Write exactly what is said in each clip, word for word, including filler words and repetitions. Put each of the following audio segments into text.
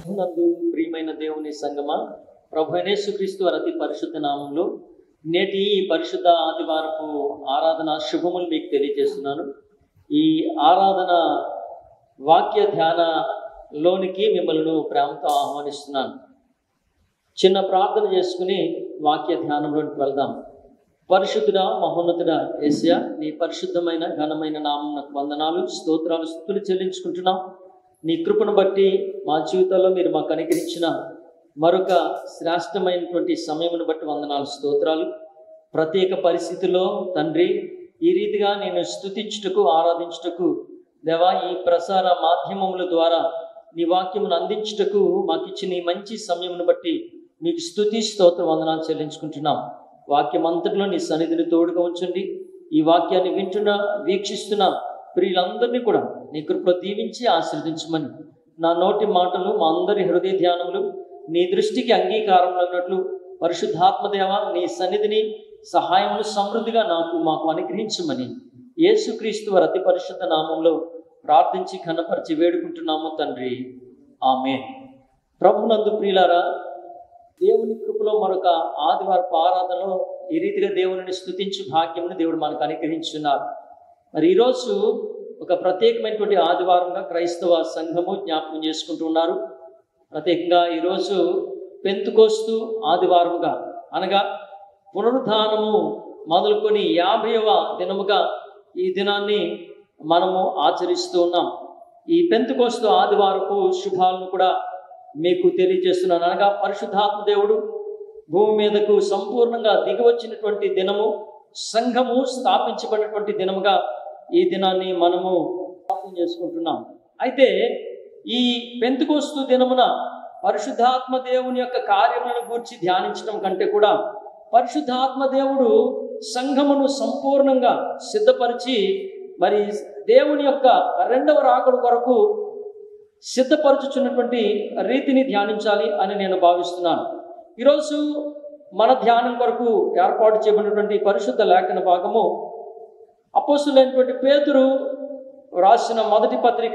నందు ప్రియమైన దేవుని సంగమా, ప్రభు యేసుక్రీస్తు వారి అతి పరిశుద్ధ నామంలో నేటి ఈ పరిశుద్ధ ఆదివారపు ఆరాధన శుభములు మీకు తెలియజేస్తున్నాను. ఈ ఆరాధన వాక్య ధ్యానలోనికి మిమ్మల్ని ప్రేమతో ఆహ్వానిస్తున్నాను. చిన్న ప్రార్థన చేసుకుని వాక్య ధ్యానంలోకి వెళ్దాం. పరిశుద్ధుడా, మహోన్నతుడా యేసయ్యా, నీ పరిశుద్ధమైన ఘనమైన నామమునకు వందనాలు, స్తోత్రాలు, స్తుతులు చెల్లించుకుంటున్నాం. నీ కృపను బట్టి మా జీవితాల్లో మీరు మాకు అనుగ్రహించిన మరొక శ్రేష్టమైనటువంటి సమయమును బట్టి వందనాలు, స్తోత్రాలు. ప్రత్యేక పరిస్థితుల్లో తండ్రి, ఈ రీతిగా నేను స్తుతించుటకు, ఆరాధించుటకు దేవా, ఈ ప్రసార మాధ్యమముల ద్వారా నీ వాక్యమును అందించుటకు మాకు ఇచ్చిన ఈ మంచి సమయమును బట్టి మీకు స్తుతి స్తోత్ర వందనాలు చెల్లించుకుంటున్నాం. వాక్యం అంతటిలో నీ సన్నిధిని తోడుగా ఉంచండి. ఈ వాక్యాన్ని వింటున్న, వీక్షిస్తున్న ప్రియులందరినీ కూడా నీ కృపలో దీవించి ఆశీర్వదించమని, నా నోటి మాటలు, మా అందరి హృదయ ధ్యానములు నీ దృష్టికి అంగీకారం అన్నట్లు పరిశుద్ధాత్మదేవ నీ సన్నిధిని, సహాయమును సమృద్ధిగా నాకు మాకు అనుగ్రహించమని యేసుక్రీస్తు వారి అతి పరిశుద్ధ నామంలో ప్రార్థించి ఘనపరిచి వేడుకుంటున్నాము తండ్రి, ఆమేన్. ప్రభునందు ప్రియులారా, దేవుని కృపలో మరొక ఆదివారపు ఆరాధనలో ఈ రీతిగా దేవుని స్తుతించు భాగ్యమును దేవుడు మనకు అనుగ్రహించున్నారు. మరి ఈరోజు ఒక ప్రత్యేకమైనటువంటి ఆదివారంగా క్రైస్తవ సంఘము జ్ఞాపకం చేసుకుంటూ ఉన్నారు. ప్రత్యేకంగా ఈరోజు పెంతుకోస్తు ఆదివారముగా, అనగా పునరుద్ధానము మొదలుకొని యాభైవ దినముగా ఈ దినాన్ని మనము ఆచరిస్తూ ఉన్నాం. ఈ పెంతుకోస్తు ఆదివారపు శుభాలను కూడా మీకు తెలియజేస్తున్నాను. అనగా పరిశుద్ధాత్మ దేవుడు భూమి మీదకు సంపూర్ణంగా దిగివచ్చినటువంటి దినము, సంఘము స్థాపించబడినటువంటి దినముగా ఈ దినాన్ని మనము జ్ఞాపకం చేసుకుంటున్నాం. అయితే ఈ పెంతెకోస్తు దినమున పరిశుద్ధాత్మ దేవుని యొక్క కార్యములను గూర్చి ధ్యానించడం కంటే కూడా పరిశుద్ధాత్మ దేవుడు సంఘమును సంపూర్ణంగా సిద్ధపరిచి మరి దేవుని యొక్క రెండవ రాకడ కొరకు సిద్ధపరచుచున్నటువంటి రీతిని ధ్యానించాలి అని నేను భావిస్తున్నాను. ఈరోజు మన ధ్యానం కొరకు ఏర్పాటు చేయబడినటువంటి పరిశుద్ధ లేఖన భాగము అపోస్తులైనటువంటి పేతురు రాసిన మొదటి పత్రిక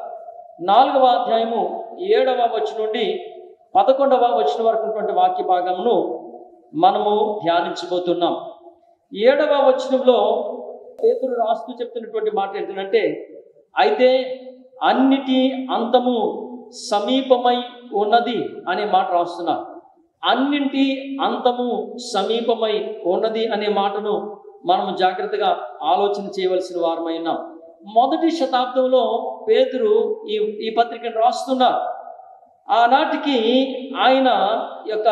నాలుగవ అధ్యాయము ఏడవ వచనం నుండి పదకొండవ వచనం వరకు ఉన్నటువంటి వాక్య భాగమును మనము ధ్యానించబోతున్నాం. ఏడవ వచనంలో పేతురు రాస్తూ చెప్తున్నటువంటి మాట ఏంటంటే, అయితే అన్నిటి అంతము సమీపమై ఉన్నది అనే మాట రాస్తున్నారు. అన్నింటి అంతము సమీపమై ఉన్నది అనే మాటను మనము జాగ్రత్తగా ఆలోచన చేయవలసిన వారమైనా. మొదటి శతాబ్దంలో పేతురు ఈ ఈ పత్రికను రాస్తున్నారు. ఆనాటికి ఆయన యొక్క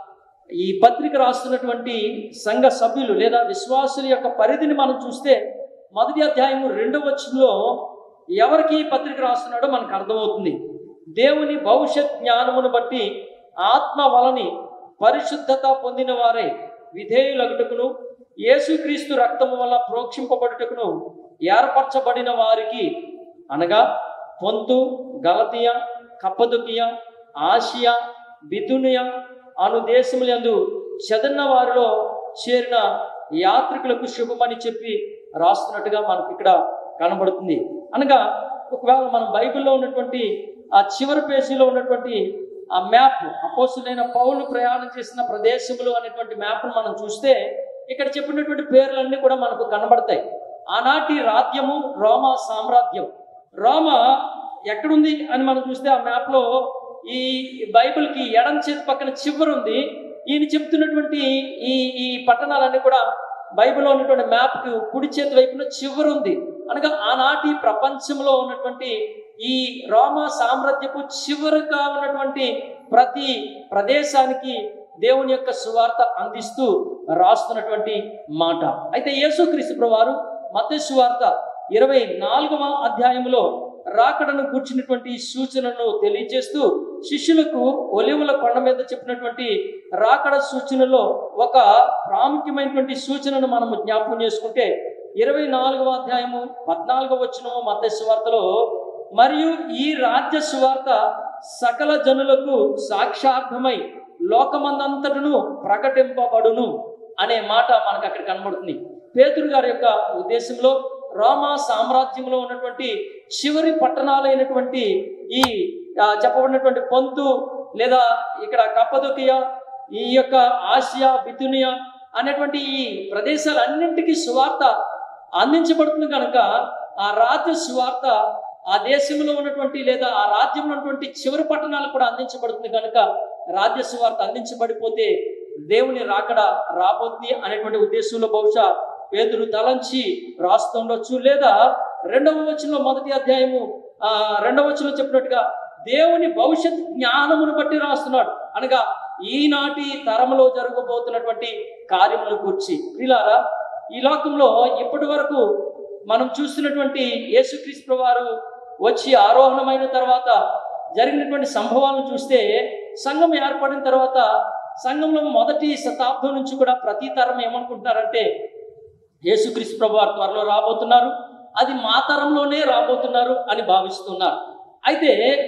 ఈ పత్రిక రాస్తున్నటువంటి సంఘ సభ్యులు లేదా విశ్వాసుల యొక్క పరిధిని మనం చూస్తే మొదటి అధ్యాయము రెండవ వచనంలో ఎవరికి ఈ పత్రిక రాస్తున్నాడో మనకు అర్థమవుతుంది. దేవుని భవిష్యత్ జ్ఞానమును బట్టి ఆత్మ వలని పరిశుద్ధత పొందిన వారే విధేయులగుటకును యేసుక్రీస్తు రక్తము వల్ల ప్రోక్షింపబడుటకును ఏర్పరచబడిన వారికి, అనగా పొంతు, గలతీయ, కప్పదొకియ, ఆసియా, బిథునియ అను దేశములందు చెదన్న వారిలో చేరిన యాత్రికులకు శుభమని చెప్పి రాస్తున్నట్టుగా మనకు ఇక్కడ కనబడుతుంది. అనగా ఒకవేళ మనం బైబిల్లో ఉన్నటువంటి ఆ చివరి పేజీలో ఉన్నటువంటి ఆ మ్యాప్, అపోస్తులైన పౌలు ప్రయాణం చేసిన ప్రదేశములు అనేటువంటి మ్యాప్ను మనం చూస్తే ఇక్కడ చెప్పినటువంటి పేర్లన్నీ కూడా మనకు కనబడతాయి. ఆనాటి రాజ్యము రోమా సామ్రాజ్యం. రోమా ఎక్కడుంది అని మనం చూస్తే ఆ మ్యాప్లో ఈ బైబిల్కి ఎడం చేతి పక్కన చివరి ఉంది. ఈయన చెప్తున్నటువంటి ఈ ఈ పట్టణాలన్నీ కూడా బైబిల్లో ఉన్నటువంటి మ్యాప్కి కుడి చేతి వైపున చివరి ఉంది. అనగా ఆనాటి ప్రపంచంలో ఉన్నటువంటి ఈ రోమా సామ్రాజ్యపు చివరిగా ఉన్నటువంటి ప్రతి ప్రదేశానికి దేవుని యొక్క సువార్త అందిస్తూ రాస్తున్నటువంటి మాట. అయితే యేసుక్రీస్తు ప్రభువారు మత్తయి సువార్త ఇరవై నాలుగవ అధ్యాయంలో రాకడను కూర్చున్నటువంటి సూచనను తెలియజేస్తూ శిష్యులకు ఒలివల కొండ మీద చెప్పినటువంటి రాకడ సూచనలో ఒక ప్రాముఖ్యమైనటువంటి సూచనను మనము జ్ఞాపకం చేసుకుంటే ఇరవై నాలుగవ అధ్యాయము పద్నాలుగవ వచనము మత్తయి సువార్తలో, మరియు ఈ రాజ్య సువార్త సకల జనులకు సాక్షార్థమై లోకమందంతటను ప్రకటింపబడును అనే మాట మనకు అక్కడ కనబడుతుంది. పేతురు గారి యొక్క ఉద్దేశంలో రోమా సామ్రాజ్యంలో ఉన్నటువంటి చివరి పట్టణాలైనటువంటి ఈ చెప్పబడినటువంటి పొంతు లేదా ఇక్కడ కప్పదొకియా, ఈ యొక్క ఆసియా, బితునియా అనేటువంటి ఈ ప్రదేశాలన్నింటికీ సువార్త అందించబడుతుంది కనుక ఆ రాజ్య సువార్త ఆ దేశంలో ఉన్నటువంటి లేదా ఆ రాజ్యంలో ఉన్నటువంటి చివరి పట్టణాలకు కూడా అందించబడుతుంది కనుక రాజ్య సువార్త అందించబడిపోతే దేవుని రాకడ రాబోతుంది అనేటువంటి ఉద్దేశంలో బహుశా పేతురు తలంచి రాస్తుండొచ్చు. లేదా రెండవ వచనంలో మొదటి అధ్యాయము ఆ రెండవ వచనంలో చెప్పినట్టుగా దేవుని భవిష్యత్ జ్ఞానమును బట్టి రాస్తున్నాడు, అనగా ఈనాటి తరంలో జరగబోతున్నటువంటి కార్యముల గురించి. ప్రియులారా, ఈ లోకంలో ఇప్పటి వరకు మనం చూస్తున్నటువంటి యేసుక్రీస్తు వారు వచ్చి ఆరోహణమైన తర్వాత జరిగినటువంటి సంభవాలను చూస్తే, సంఘం ఏర్పడిన తర్వాత సంఘంలో మొదటి శతాబ్దం నుంచి కూడా ప్రతి తరం ఏమనుకుంటున్నారంటే యేసుక్రీస్తు ప్రభు వారు త్వరలో రాబోతున్నారు, అది మా తరంలోనే రాబోతున్నారు అని భావిస్తున్నారు. అయితే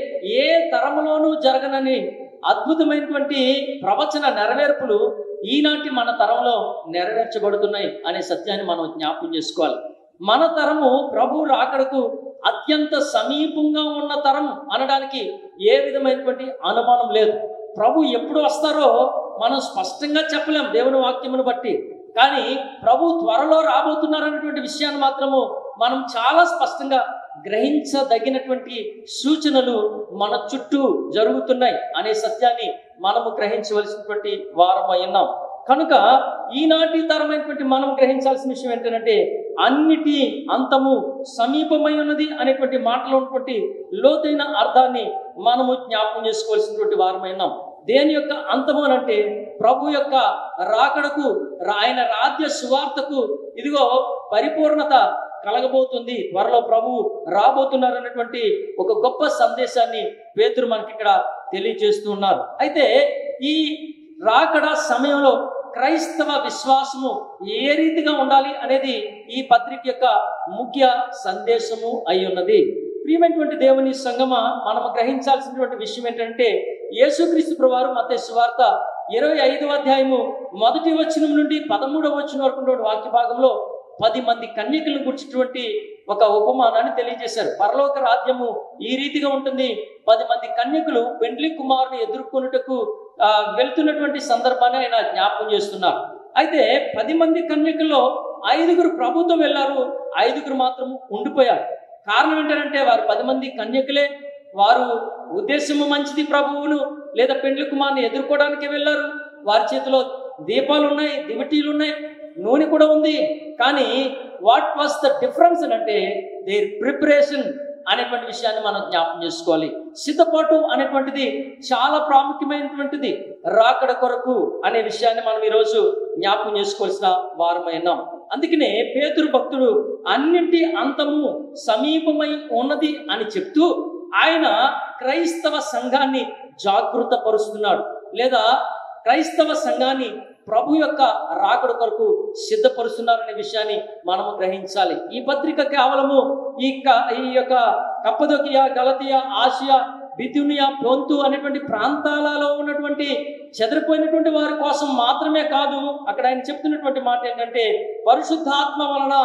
ఏ తరంలోనూ జరగనని అద్భుతమైనటువంటి ప్రవచన నెరవేర్పులు ఈనాటి మన తరంలో నెరవేర్చబడుతున్నాయి అనే సత్యాన్ని మనం జ్ఞాపకం చేసుకోవాలి. మన తరము ప్రభు రాకడకు అత్యంత సమీపంగా ఉన్న తరం అనడానికి ఏ విధమైనటువంటి అనుమానం లేదు. ప్రభు ఎప్పుడు వస్తారో మనం స్పష్టంగా చెప్పలేం దేవుని వాక్యమును బట్టి, కానీ ప్రభు త్వరలో రాబోతున్నారనేటువంటి విషయాన్ని మాత్రము మనం చాలా స్పష్టంగా గ్రహించదగినటువంటి సూచనలు మన చుట్టూ జరుగుతున్నాయి అనే సత్యాన్ని మనము గ్రహించవలసినటువంటి వారమై ఉన్నాం. కనుక ఈనాటి తరమైనటువంటి మనం గ్రహించాల్సిన విషయం ఏంటంటే అన్నిటి అంతము సమీపమై ఉన్నది అనేటువంటి మాటలో ఉన్నటువంటి లోతైన అర్థాన్ని మనము జ్ఞాపకం చేసుకోవాల్సినటువంటి వారమై ఉన్నాం. దేని యొక్క అంతము అంటే ప్రభు యొక్క రాకడకు, ఆయన రాజ్య సువార్తకు ఇదిగో పరిపూర్ణత కలగబోతుంది, త్వరలో ప్రభు రాబోతున్నారు అన్నటువంటి ఒక గొప్ప సందేశాన్ని పేతురు మనకి ఇక్కడ తెలియజేస్తున్నారు. అయితే ఈ రాకడ సమయంలో క్రైస్తవ విశ్వాసము ఏ రీతిగా ఉండాలి అనేది ఈ పత్రిక యొక్క ముఖ్య సందేశము అయి ఉన్నది. ప్రియమైనటువంటి దేవుని సంగమ, మనం గ్రహించాల్సినటువంటి విషయం ఏంటంటే యేసుక్రీస్తు ప్రభువారు మత్తయి సువార్త ఇరవై ఐదవ అధ్యాయము మొదటి వచనం నుండి పదమూడవ వచనం వరకు వాక్య భాగంలో పది మంది కన్యకలను గుర్చినటువంటి ఒక ఉపమానాన్ని తెలియజేశారు. పరలోక రాజ్యము ఈ రీతిగా ఉంటుంది. పది మంది కన్యకులు పెండ్లి కుమారుని ఎదుర్కొనుటకు ఆ వెళ్తున్నటువంటి సందర్భాన్ని ఆయన జ్ఞాపకం చేస్తున్నారు. అయితే పది మంది కన్యకల్లో ఐదుగురు ప్రభుతో వెళ్ళారు, ఐదుగురు మాత్రం ఉండిపోయారు. కారణం ఏంటంటే వారు పది మంది కన్యకులే, వారు ఉద్దేశము మంచిది, ప్రభువును లేదా పెండ్లి కుమారుని ఎదుర్కోవడానికి వెళ్ళారు. వారి చేతిలో దీపాలు ఉన్నాయి, దివిటీలు ఉన్నాయి, నూనె కూడా ఉంది. కానీ వాట్ వాస్ ద డిఫరెన్స్ అంటే దేర్ ప్రిపరేషన్ అనేటువంటి విషయాన్ని మనం జ్ఞాపకం చేసుకోవాలి. సిద్ధపాటు అనేటువంటిది చాలా ప్రాముఖ్యమైనటువంటిది రాకడ కొరకు అనే విషయాన్ని మనం ఈరోజు జ్ఞాపకం చేసుకోవాల్సిన వారమైనాం. అందుకనే పేతురు భక్తుడు అన్నింటి అంతము సమీపమై ఉన్నది అని చెప్తూ ఆయన క్రైస్తవ సంఘాన్ని జాగృత పరుస్తున్నాడు, లేదా క్రైస్తవ సంఘాన్ని ప్రభు యొక్క రాకడ కొరకు సిద్ధపరుస్తున్నారనే విషయాన్ని మనము గ్రహించాలి. ఈ పత్రిక కేవలము ఈ ఈ యొక్క కప్పదొకియా, గలతియా, ఆసియా, బితునియా, పొంతు అనేటువంటి ప్రాంతాలలో ఉన్నటువంటి చెదిరిపోయినటువంటి వారి కోసం మాత్రమే కాదు. అక్కడ ఆయన చెప్తున్నటువంటి మాట ఏంటంటే పరిశుద్ధాత్మ వలన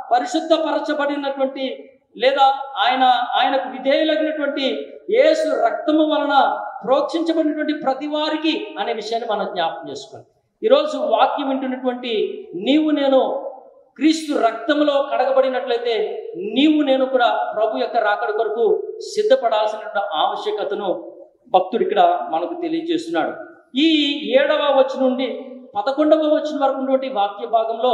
పరిశుద్ధపరచబడినటువంటి లేదా ఆయన ఆయనకు విధేయులగినటువంటి యేసు రక్తము వలన ప్రోక్షించబడినటువంటి ప్రతి వారికి అనే విషయాన్ని మనం జ్ఞాపకం చేసుకోవాలి. ఈరోజు వాక్యం వింటున్నటువంటి నీవు నేను క్రీస్తు రక్తములో కడగబడినట్లయితే నీవు నేను కూడా ప్రభు యొక్క రాకడ కొరకు సిద్ధపడాల్సిన ఆవశ్యకతను భక్తుడు ఇక్కడ మనకు తెలియజేస్తున్నాడు. ఈ ఏడవ వచనం నుండి పదకొండవ వచనం వరకు ఉన్నటువంటి వాక్య భాగంలో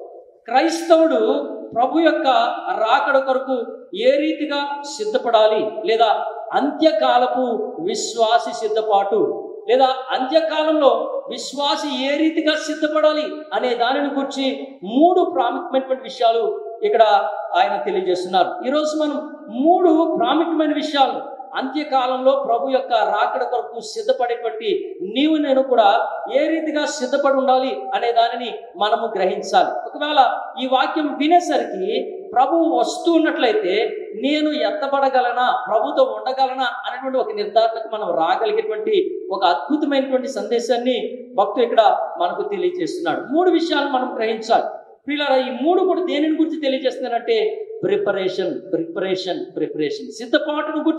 క్రైస్తవుడు ప్రభు యొక్క రాకడ కొరకు ఏ రీతిగా సిద్ధపడాలి, లేదా అంత్యకాలపు విశ్వాసి సిద్ధపాటు, లేదా అంత్యకాలంలో విశ్వాసి ఏ రీతిగా సిద్ధపడాలి అనే దానిని గురించి మూడు ప్రాముఖ్యమైనటువంటి విషయాలు ఇక్కడ ఆయన తెలియజేస్తున్నారు. ఈరోజు మనం మూడు ప్రాముఖ్యమైన విషయాలు అంత్యకాలంలో ప్రభు యొక్క రాకడ కొరకు సిద్ధపడేటువంటి నీవు నేను కూడా ఏ రీతిగా సిద్ధపడి ఉండాలి అనే దానిని మనము గ్రహించాలి. ఒకవేళ ఈ వాక్యం వినేసరికి ప్రభువు వస్తూ ఉన్నట్లయితే నేను ఎత్తబడగలనా, ప్రభుతో ఉండగలనా అనేటువంటి ఒక నిర్ధారణకు మనం రాగలిగేటువంటి ఒక అద్భుతమైనటువంటి సందేశాన్ని భక్తుడు ఇక్కడ మనకు తెలియజేస్తున్నాడు. మూడు విషయాలు మనం గ్రహించాలి. పిల్లరా, ఈ మూడు కూడా దేనిని గురించి తెలియజేస్తున్నారంటే ప్రిపరేషన్ ప్రిపరేషన్ ప్రిపరేషన్ సిద్ధపాటును గుర్చే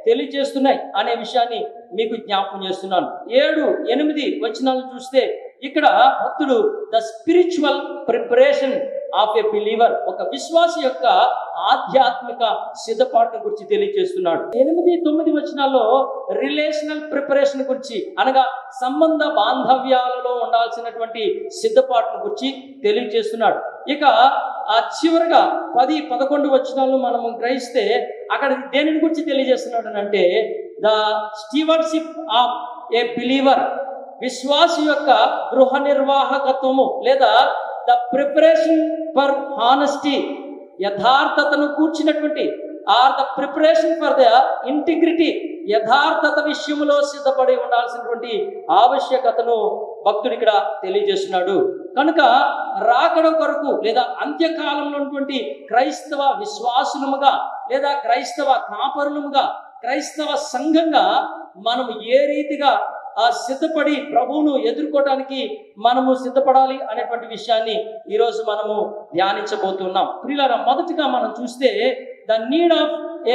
తెలియజేస్తున్నాయి అనే విషయాన్ని మీకు జ్ఞాపకం చేస్తున్నాను. ఏడు ఎనిమిది వచనాలు చూస్తే ఇక్కడ భక్తుడు the spiritual preparation of a believer, ఒక విశ్వాసి యొక్క ఆధ్యాత్మిక సిద్ధపాటు గురించి తెలియజేస్తున్నాడు. ఎనిమిది తొమ్మిది వచనాల్లో రిలేషనల్ ప్రిపరేషన్ గురించి, అనగా సంబంధ బాంధవ్యాలలో ఉండాల్సినటువంటి సిద్ధపాటును గురించి తెలియజేస్తున్నాడు. ఇక ఆ చివరిగా పది పదకొండు వచనాలను మనము గ్రహిస్తే అక్కడ దేనిని గురించి తెలియజేస్తున్నాడు అంటే the stewardship of a believer, విశ్వాసి యొక్క గృహ నిర్వాహకత్వము లేదా ద ప్రిపరేషన్ ఫర్ హానెస్టీ, యథార్థతను కూర్చున్నటువంటి or the preparation for the integrity, యథార్థత విషయంలో సిద్ధపడి ఉండాల్సినటువంటి ఆవశ్యకతను భక్తుడు ఇక్కడ తెలియజేస్తున్నాడు. కనుక రాకడ కొరకు లేదా అంత్యకాలంలో ఉన్నటువంటి క్రైస్తవ విశ్వాసులముగా లేదా క్రైస్తవ కాపరులముగా క్రైస్తవ సంఘంగా మనం ఏ రీతిగా ఆ సిద్ధపడి ప్రభువును ఎదుర్కోవడానికి మనము సిద్ధపడాలి అనేటువంటి విషయాన్ని ఈరోజు మనము ధ్యానించబోతున్నాం. ప్రియులారా, మొదటిగా మనం చూస్తే the need of a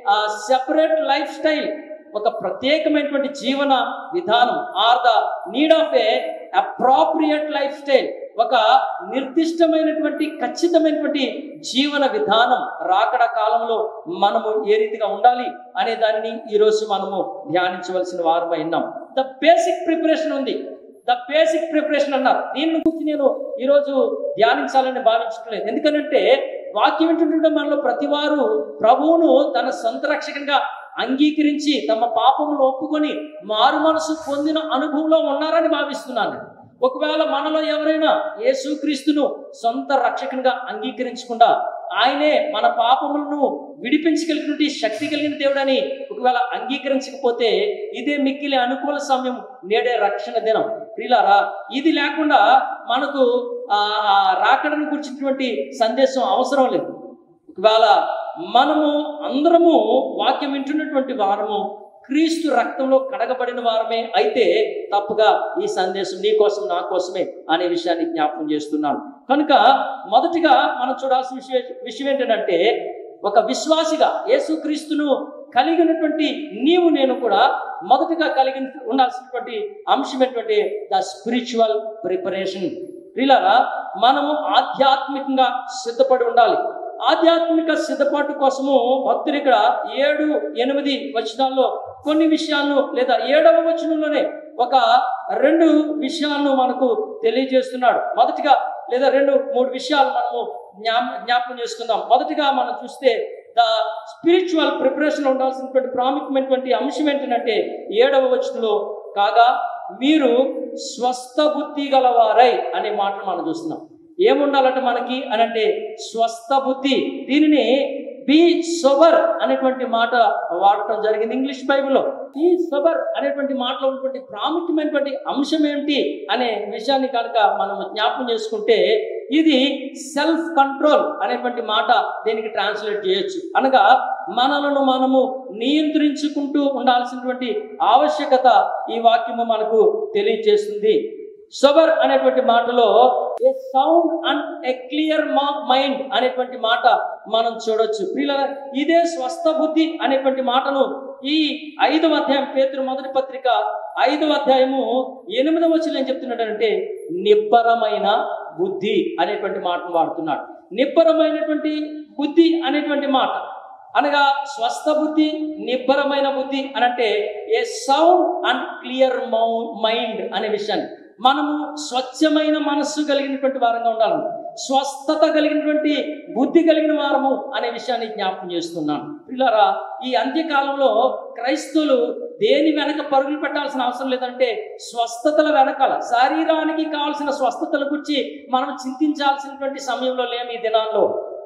separate life style, ఒక ప్రత్యేకమైనటువంటి జీవన విధానం, or the need of a appropriate life style, ఒక నిర్దిష్టమైనటువంటి ఖచ్చితమైనటువంటి జీవన విధానం రాకడ కాలంలో మనము ఏ రీతిగా ఉండాలి అనే దాన్ని ఈరోజు మనము ధ్యానించవలసిన వారమై ఉన్నాం. ద బేసిక్ ప్రిపరేషన్ ఉంది, ద బేసిక్ ప్రిపరేషన్ అన్నారు. దీని గురించి నేను ఈరోజు ధ్యానించాలని భావించట్లేదు. ఎందుకనంటే వాక్యం వింటుంటే మనలో ప్రతి వారు ప్రభువును తన సొంత రక్షకునిగా అంగీకరించి తమ పాపములు ఒప్పుకొని మారు మనసు పొందిన అనుభవంలో ఉన్నారని భావిస్తున్నాను. ఒకవేళ మనలో ఎవరైనా యేసుక్రీస్తును సొంత రక్షకునిగా అంగీకరించకుండా ఆయనే మన పాపములను విడిపించగలిగినటువంటి శక్తి కలిగిన దేవుడని ఒకవేళ అంగీకరించకపోతే ఇదే మిక్కిలి అనుకూల సమయం, నేడే రక్షణ దినం. ప్రియులారా, ఇది లేకుండా మనకు ఆ రాకడను గురించినటువంటి సందేశం అవసరం లేదు. ఒకవేళ మనము అందరము వాక్యం వింటున్నటువంటి వారము క్రీస్తు రక్తంలో కడగబడిన వారమే అయితే తప్పగా ఈ సందేశం నీ కోసం నా కోసమే అనే విషయాన్ని జ్ఞాపకం చేస్తున్నాను. కనుక మొదటిగా మనం చూడాల్సిన విషయం విషయం ఏంటంటే ఒక విశ్వాసిగా యేసుక్రీస్తును కలిగినటువంటి నీవు నేను కూడా మొదటిగా కలిగి ఉండాల్సినటువంటి అంశం ఏంటంటే ద స్పిరిచువల్ ప్రిపరేషన్. ప్రియులారా, మనము ఆధ్యాత్మికంగా సిద్ధపడి ఉండాలి. ఆధ్యాత్మిక సిద్ధపాటు కోసము భక్తులు ఇక్కడ ఏడు ఎనిమిది వచనాల్లో కొన్ని విషయాలను లేదా ఏడవ వచనంలోనే ఒక రెండు విషయాలను మనకు తెలియజేస్తున్నాడు. మొదటిగా లేదా రెండు మూడు విషయాలు మనము జ్ఞా జ్ఞాపకం చేసుకుందాం. మొదటిగా మనం చూస్తే ద స్పిరిచువల్ ప్రిపరేషన్ ఉండాల్సినటువంటి ప్రాముఖ్యమైనటువంటి అంశం ఏంటంటే ఏడవ వచనంలో కాగా మీరు స్వస్థ బుద్ధి గలవారై అనే మాటలు మనం చూస్తున్నాం. ఏముండాలంటే మనకి అని అంటే స్వస్థ బుద్ధి. దీనిని బీ సోబర్ అనేటువంటి మాట వాడటం జరిగింది ఇంగ్లీష్ బైబిల్లో. ఈ సోబర్ అనేటువంటి మాటలో ఉన్నటువంటి ప్రాముఖ్యమైనటువంటి అంశం ఏంటి అనే విషయాన్ని కనుక మనం జ్ఞాపకం చేసుకుంటే ఇది సెల్ఫ్ కంట్రోల్ అనేటువంటి మాట దీనికి ట్రాన్స్లేట్ చేయొచ్చు. అనగా మనలను మనము నియంత్రించుకుంటూ ఉండాల్సినటువంటి ఆవశ్యకత ఈ వాక్యము మనకు తెలియజేస్తుంది. సోబర్ అనేటువంటి మాటలో a sound and a clear mind అనేటువంటి మాట మనం చూడొచ్చు. ప్రియులారా, ఇదే స్వస్థ బుద్ధి అనేటువంటి మాటను ఈ ఐదవ అధ్యాయం పేతురు మొదటి పత్రిక ఐదవ అధ్యాయము ఎనిమిదవ వచనం ఏం చెప్తున్నాడంటే నిబ్బరమైన బుద్ధి అనేటువంటి మాటను వాడుతున్నాడు. నిబ్బరమైనటువంటి బుద్ధి అనేటువంటి మాట అనగా స్వస్థ బుద్ధి, నిబ్బరమైన బుద్ధి అనంటే a sound and clear mind అనే విషయాన్ని మనము స్వచ్ఛమైన మనస్సు కలిగినటువంటి వారంగా ఉండాలి, స్వస్థత కలిగినటువంటి బుద్ధి కలిగిన వారము అనే విషయాన్ని జ్ఞాపకం చేస్తున్నాను. పిల్లరా, ఈ అంత్యకాలంలో క్రైస్తవులు దేని వెనక పరుగులు పెట్టాల్సిన అవసరం లేదంటే స్వస్థతల వెనకాల శరీరానికి కావాల్సిన స్వస్థతల గురించి మనం చింతించాల్సినటువంటి సమయంలో లేము. ఈ దినాల్లో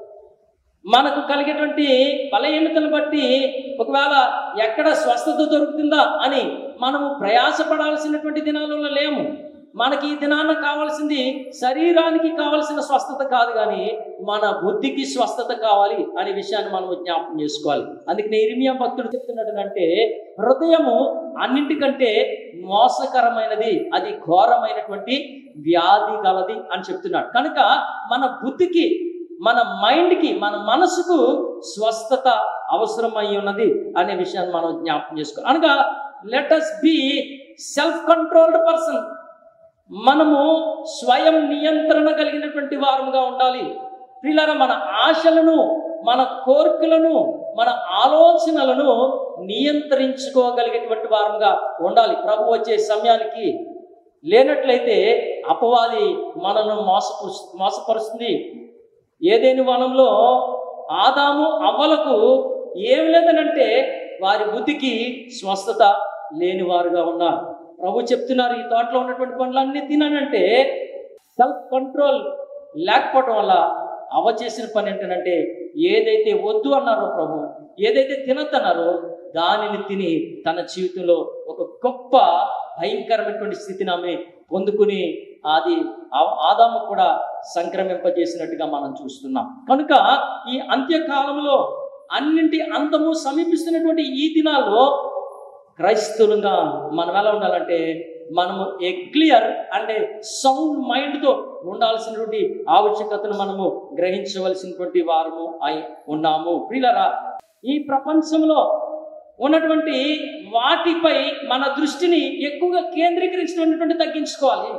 మనకు కలిగేటువంటి బలహీనతను బట్టి ఒకవేళ ఎక్కడ స్వస్థత దొరుకుతుందా అని మనము ప్రయాసపడాల్సినటువంటి దినాలలో లేము. మనకి ఈ దినాన కావాల్సింది శరీరానికి కావాల్సిన స్వస్థత కాదు, కానీ మన బుద్ధికి స్వస్థత కావాలి అనే విషయాన్ని మనం జ్ఞాపకం చేసుకోవాలి. అందుకని ఇర్మియా భక్తుడు చెప్తున్నాడు అంటే హృదయము అన్నింటికంటే మోసకరమైనది, అది ఘోరమైనటువంటి వ్యాధి గలది అని చెప్తున్నాడు. కనుక మన బుద్ధికి మన మైండ్కి, మన మనసుకు స్వస్థత అవసరమై ఉన్నది అనే విషయాన్ని మనం జ్ఞాపకం చేసుకోవాలి. అనగా let us be self controlled person. మనము స్వయం నియంత్రణ కలిగినటువంటి వారముగా ఉండాలి. ప్రియులారా, మన ఆశలను, మన కోరికలను, మన ఆలోచనలను నియంత్రించుకోగలిగేటువంటి వారంగా ఉండాలి ప్రభు వచ్చే సమయానికి. లేనట్లయితే అపవాది మనను మోసపు మోసపరుస్తుంది. ఏదేని వనంలో ఆదాము అవ్వలకు ఏమి లేదనంటే వారి బుద్ధికి స్వస్థత లేనివారుగా ఉన్నారు. ప్రభు చెప్తున్నారు, ఈ తోటలో ఉన్నటువంటి పండ్లన్నీ తినానంటే సెల్ఫ్ కంట్రోల్ లేకపోవడం వల్ల అవ చేసిన పని ఏంటంటే ఏదైతే వద్దు అన్నారో ప్రభు, ఏదైతే తినద్దన్నారో దానిని తిని తన జీవితంలో ఒక గొప్ప భయంకరమైనటువంటి స్థితిని ఆమె పొందుకుని అది ఆదాము కూడా సంక్రమింపజేసినట్టుగా మనం చూస్తున్నాం. కనుక ఈ అంత్యకాలంలో అన్నింటి అంతము సమీపిస్తున్నటువంటి ఈ దినాల్లో క్రైస్తవులుగా మనం ఎలా ఉండాలంటే మనము ఏ క్లియర్ అండ్ సౌండ్ మైండ్తో ఉండాల్సినటువంటి ఆవశ్యకతను మనము గ్రహించవలసినటువంటి వారము అయి ఉన్నాము. ప్రియులారా, ఈ ప్రపంచంలో ఉన్నటువంటి వాటిపై మన దృష్టిని ఎక్కువగా కేంద్రీకరించినటువంటి తగ్గించుకోవాలి.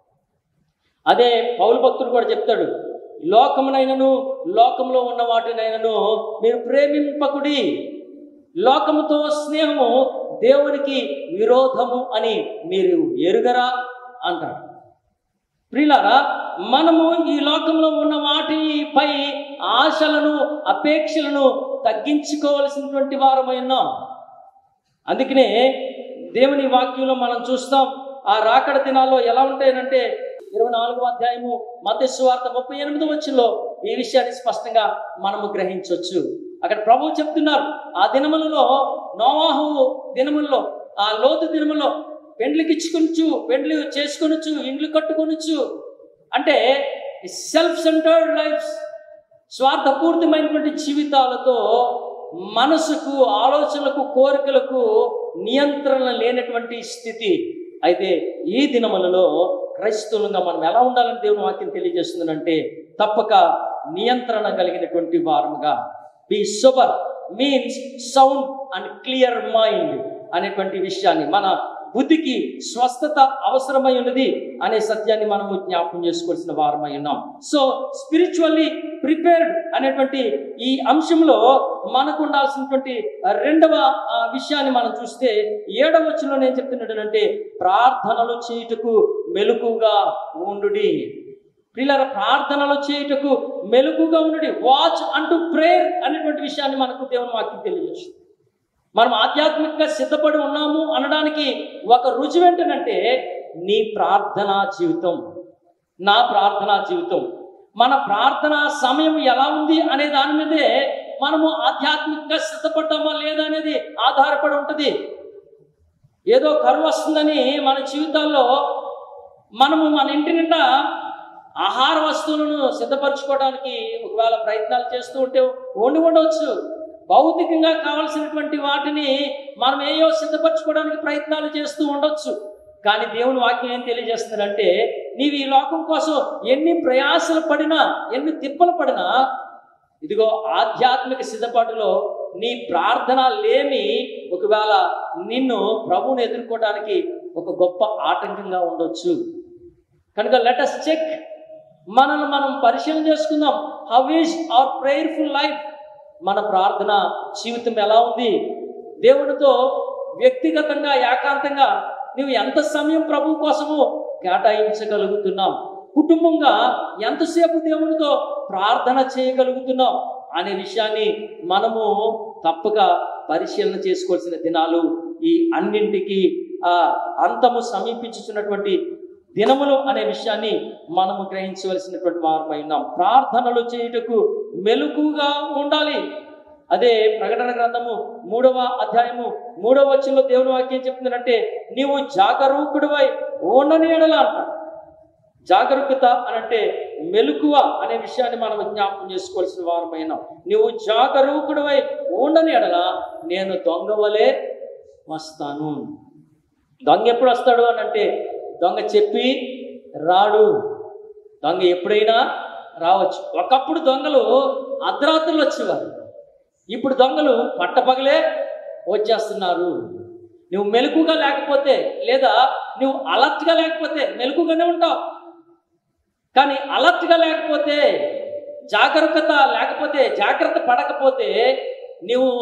అదే పౌలు భక్తుడు కూడా చెప్తాడు, లోకమునైనను లోకంలో ఉన్న వాటినైనను మీరు ప్రేమింపకుడి, లోకముతో స్నేహము దేవునికి విరోధము అని మీరు ఎరుగరా అంటాడు. ప్రియులారా, మనము ఈ లోకంలో ఉన్న వాటిపై ఆశలను, అపేక్షలను తగ్గించుకోవలసినటువంటి వారమై ఉన్నాం. అందుకనే దేవుని వాక్యంలో మనం చూస్తాం, ఆ రాకడ దినాల్లో ఎలా ఉంటాయనంటే ఇరవై నాలుగవ అధ్యాయము మత్తయి సువార్త ముప్పై ఎనిమిదో వచనంలో ఈ విషయాన్ని స్పష్టంగా మనము గ్రహించవచ్చు. అక్కడ ప్రభువు చెప్తున్నారు, ఆ దినములలో, నోవాహు దినములలో, ఆ లోతు దినములో పెండ్లికి ఇచ్చుకొనొచ్చు, పెండ్లి చేసుకొనొచ్చు, ఇండ్లు కట్టుకొనొచ్చు. అంటే సెల్ఫ్ సెంటర్డ్ లైఫ్స్, స్వార్థపూరితమైనటువంటి జీవితాలతో మనసుకు, ఆలోచనలకు, కోరికలకు నియంత్రణ లేనటువంటి స్థితి. అయితే ఈ దినములలో క్రైస్తవులుగా మనం ఎలా ఉండాలని దేవుని వాక్యం తెలియజేస్తుందంటే తప్పక నియంత్రణ కలిగినటువంటి వారముగా. Be sober means sound and clear mind అనేటువంటి విషయాన్ని, మన బుద్ధికి స్వస్థత అవసరమై ఉన్నది అనే సత్యాన్ని మనము జ్ఞాపకం చేసుకోవాల్సిన వారమై ఉన్నాం. సో స్పిరిచువల్లీ ప్రిపేర్డ్ అనేటువంటి ఈ అంశంలో మనకు ఉండాల్సినటువంటి రెండవ విషయాన్ని మనం చూస్తే ఏడవ వచనంలో నేను చెప్తున్నట్టు ప్రార్థనలు చేయుటకు మెలకుగా ఉండుడి. ప్రియులారా, ప్రార్థనలు చేయుటకు మెలకుగా ఉండుడి. వాచ్ అంటూ ప్రేయర్ అనేటువంటి విషయాన్ని మనకు దేవుని వాక్యం తెలియజేస్తుంది. మనం ఆధ్యాత్మికంగా సిద్ధపడి ఉన్నాము అనడానికి ఒక రుజువు ఏంటంటే నీ ప్రార్థనా జీవితం, నా ప్రార్థనా జీవితం. మన ప్రార్థనా సమయం ఎలా ఉంది అనే దాని మీదే మనము ఆధ్యాత్మికంగా సిద్ధపడ్డామా లేదా అనేది ఆధారపడి ఉంటుంది. ఏదో కరువు వస్తుందని మన జీవితాల్లో మనము మన ఇంటి నిండా ఆహార వస్తువులను సిద్ధపరచుకోవడానికి ఒకవేళ ప్రయత్నాలు చేస్తూ ఉంటే వండి ఉండవచ్చు. భౌతికంగా కావలసినటువంటి వాటిని మనం ఏయో సిద్ధపరచుకోవడానికి ప్రయత్నాలు చేస్తూ ఉండొచ్చు. కానీ దేవుని వాక్యం ఏం తెలియజేస్తుందంటే నీవు ఈ లోకం కోసం ఎన్ని ప్రయాసలు పడినా, ఎన్ని తిప్పలు పడినా, ఇదిగో ఆధ్యాత్మిక సిద్ధపాటులో నీ ప్రార్థన లేమి ఒకవేళ నిన్ను ప్రభువుని ఎదుర్కోవడానికి ఒక గొప్ప ఆటంకంగా ఉండొచ్చు. కనుక లెట్ us చెక్, మనల్ని మనం పరిశీలన చేసుకుందాం. How is our prayerful life? మన ప్రార్థన జీవితం ఎలా ఉంది? దేవునితో వ్యక్తిగతంగా, ఏకాంతంగా నువ్వు ఎంత సమయం ప్రభు కోసము కేటాయించగలుగుతున్నావు? కుటుంబంగా ఎంతసేపు దేవునితో ప్రార్థన చేయగలుగుతున్నావు అనే విషయాన్ని మనము తప్పక పరిశీలన చేసుకోవాల్సిన దినాలు ఈ అన్నింటికి ఆ అంతము సమీపించుతున్నటువంటి దినములు అనే విషయాన్ని మనము గ్రహించవలసినటువంటి వారమై ఉన్నాం. ప్రార్థనలు చేయుటకు మెలకుగా ఉండాలి. అదే ప్రకటన గ్రంథము మూడవ అధ్యాయము మూడవ వచనంలో దేవుని వాక్యం చెప్తుందంటే నీవు జాగరూకుడివై ఉండని ఎడల అంట. జాగరూకత అనంటే మెలకువ అనే విషయాన్ని మనం జ్ఞాపకం చేసుకోవాల్సిన వారమైన నీవు జాగరూకుడివై ఉండని ఎడల నేను దొంగ వలె వస్తాను. దొంగ ఎప్పుడు వస్తాడు అని అంటే దొంగ చెప్పి రాడు. దొంగ ఎప్పుడైనా రావచ్చు. ఒకప్పుడు దొంగలు అర్ధరాత్రులు వచ్చేవారు, ఇప్పుడు దొంగలు పట్టపగలే వచ్చేస్తున్నారు. నువ్వు మెలకుగా లేకపోతే, లేదా నువ్వు అలర్ట్గా లేకపోతే, మెలకుగానే ఉంటావు కానీ అలర్ట్గా లేకపోతే, జాగ్రత్త లేకపోతే, జాగ్రత్త పడకపోతే నువ్వు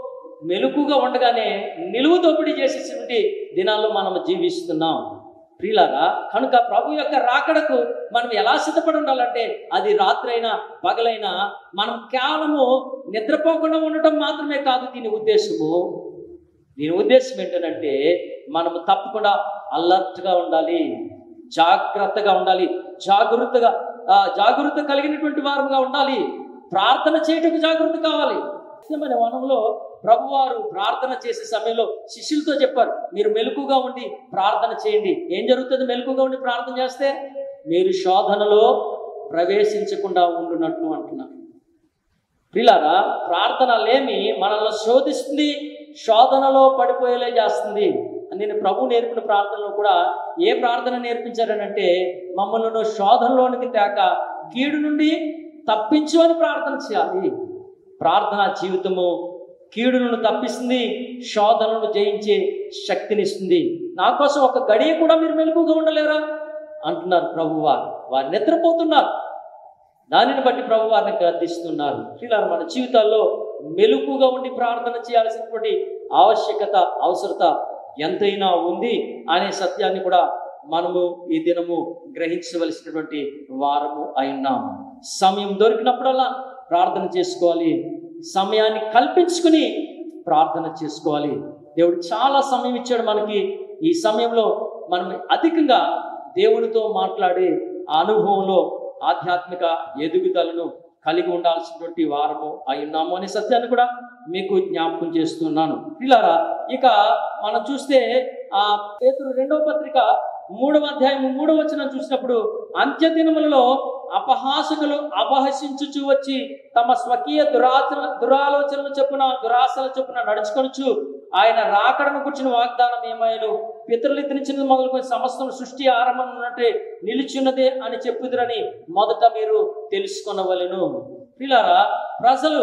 మెలకుగా ఉండగానే నిలువు దోపిడీ చేసేటువంటి దినాల్లో మనం జీవిస్తున్నాం ప్రియులారా. కనుక ప్రభు యొక్క రాకడకు మనం ఎలా సిద్ధపడి ఉండాలంటే, అది రాత్రైనా పగలైనా మనం కేవలము నిద్రపోకుండా ఉండటం మాత్రమే కాదు దీని ఉద్దేశము. దీని ఉద్దేశం ఏంటంటే, మనము తప్పకుండా అలర్ట్గా ఉండాలి, జాగ్రత్తగా ఉండాలి, జాగృతగా జాగృత కలిగినటువంటి వారుగా ఉండాలి. ప్రార్థన చేయటకు జాగృత కావాలి. మన వనంలో ప్రభువారు ప్రార్థన చేసే సమయంలో శిష్యులతో చెప్పారు, మీరు మెలకుగా ఉండి ప్రార్థన చేయండి. ఏం జరుగుతుంది మెలకుగా ఉండి ప్రార్థన చేస్తే? మీరు శోధనలో ప్రవేశించకుండా ఉండునట్లు అంటున్నారు. ప్రియులారా, ప్రార్థన లేమి మనల్ని శోధిస్తుంది, శోధనలో పడిపోయేలా చేస్తుంది. నేను ప్రభు నేర్పిన ప్రార్థనలో కూడా ఏ ప్రార్థన నేర్పించారనంటే, మమ్మల్ని శోధనలోనికి తేక కీడు నుండి తప్పించు అని ప్రార్థన చేయాలి. ప్రార్థన జీవితము కీడులను తప్పిస్తుంది, శోధనను జయించే శక్తినిస్తుంది. నా కోసం ఒక గడియ కూడా మీరు మెలకుగా ఉండలేరా అంటున్నారు ప్రభువారు. వారు నిద్రపోతున్నారు, దానిని బట్టి ప్రభు వారిని గద్దిస్తున్నారు. ఇలా మన జీవితాల్లో మెలకుగా ఉండి ప్రార్థన చేయాల్సినటువంటి ఆవశ్యకత, అవసరత ఎంతైనా ఉంది అనే సత్యాన్ని కూడా మనము ఈ దినము గ్రహించవలసినటువంటి వారము అయినాం. సమయం దొరికినప్పుడల్లా ప్రార్థన చేసుకోవాలి, సమయాన్ని కల్పించుకుని ప్రార్థన చేసుకోవాలి. దేవుడు చాలా సమయం ఇచ్చాడు మనకి. ఈ సమయంలో మనం అధికంగా దేవునితో మాట్లాడే ఆ అనుభవంలో ఆధ్యాత్మిక ఎదుగుదలను కలిగి ఉండాల్సినటువంటి వారము అయి ఉన్నాము అనే సత్యాన్ని కూడా మీకు జ్ఞాపకం చేస్తున్నాను. పిల్లారా, ఇక మనం చూస్తే ఆ పేతురు రెండవ పత్రిక మూడవ అధ్యాయం మూడవ వచనం చూసినప్పుడు, అంత్య దినములలో అపహాసకులు అపహసించుచు వచ్చి తమ స్వకీయ దురాచన దురాలోచనలు చొప్పున దురాశల చొప్పున నడుచుకొనుచు ఆయన రాకడను కూర్చుని వాగ్దానం ఏమైనా పితరులు ఇతరించినది మొదలుకొని సమస్తం సృష్టి ఆరంభం ఉన్నట్టే నిలిచిన్నదే అని చెప్పుదురని మొదట మీరు తెలుసుకొనవలెను. పిల్లారా, ప్రజలు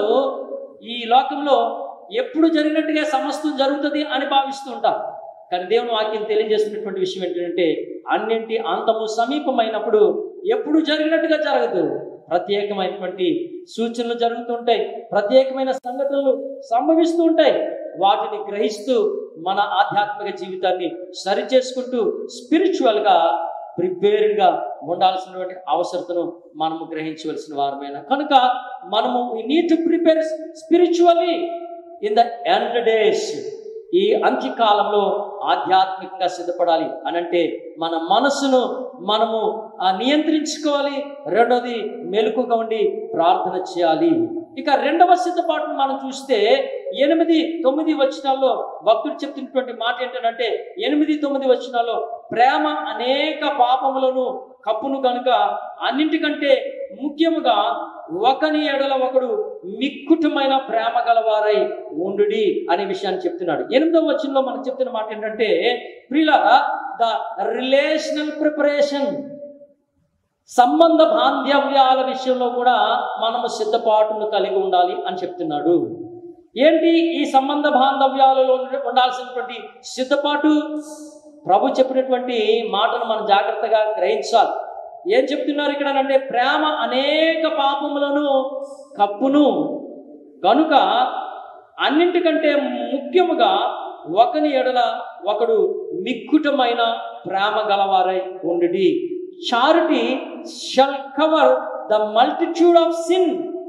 ఈ లోకంలో ఎప్పుడు జరిగినట్టుగా సమస్తం జరుగుతుంది అని భావిస్తూ ఉంటారు. కానీ దేవుని వాక్యం తెలియజేస్తున్నటువంటి విషయం ఏంటంటే, అన్నింటి అంతము సమీపమైనప్పుడు ఎప్పుడు జరిగినట్టుగా జరగదు. ప్రత్యేకమైనటువంటి సూచనలు జరుగుతుంటాయి, ప్రత్యేకమైన సంఘటనలు సంభవిస్తూ ఉంటాయి. వాటిని గ్రహిస్తూ మన ఆధ్యాత్మిక జీవితాన్ని సరి చేసుకుంటూ స్పిరిచువల్గా ప్రిపేర్డ్గా ఉండాల్సినటువంటి అవసరతను మనము గ్రహించవలసిన వారమైన కనుక మనము we need to prepare spiritually in the end days. ఈ అంత్యకాలంలో ఆధ్యాత్మికంగా సిద్ధపడాలి అనంటే మన మనసును మనము నియంత్రించుకోవాలి. రెండోది మెలకుగా ఉండి ప్రార్థన చేయాలి. ఇక రెండవ సిద్ధపాటును మనం చూస్తే ఎనిమిది తొమ్మిది వచనాల్లో భక్తుడు చెప్తున్నటువంటి మాట ఏంటంటే, ఎనిమిది తొమ్మిది వచనాల్లో ప్రేమ అనేక పాపములను కప్పును కనుక అన్నింటికంటే ముఖ్యముగా ఒకని ఎడల ఒకడు మిక్కుటమైన ప్రేమ గలవారై ఉండుడి అనే విషయాన్ని చెప్తున్నాడు. ఎనిమిదవ వచనంలో మనం చెప్తున్న మాట ఏంటంటే, ప్రియులారా, ద రిలేషనల్ ప్రిపరేషన్, సంబంధ బాంధవ్యాల విషయంలో కూడా మనము సిద్ధపాటును కలిగి ఉండాలి అని చెప్తున్నాడు. ఏంటి ఈ సంబంధ బాంధవ్యాలలో ఉండాల్సినటువంటి సిద్ధపాటు? ప్రభు చెప్పినటువంటి మాటను మనం జాగ్రత్తగా గ్రహించాలి. ఏం చెప్తున్నారు ఇక్కడ అంటే, ప్రేమ అనేక పాపములను కప్పును గనుక అన్నింటికంటే ముఖ్యముగా ఒకని ఎడల ఒకడు మిక్కుటమైన ప్రేమ గలవారై ఉండుడి. Charity shall cover the multitude of sin.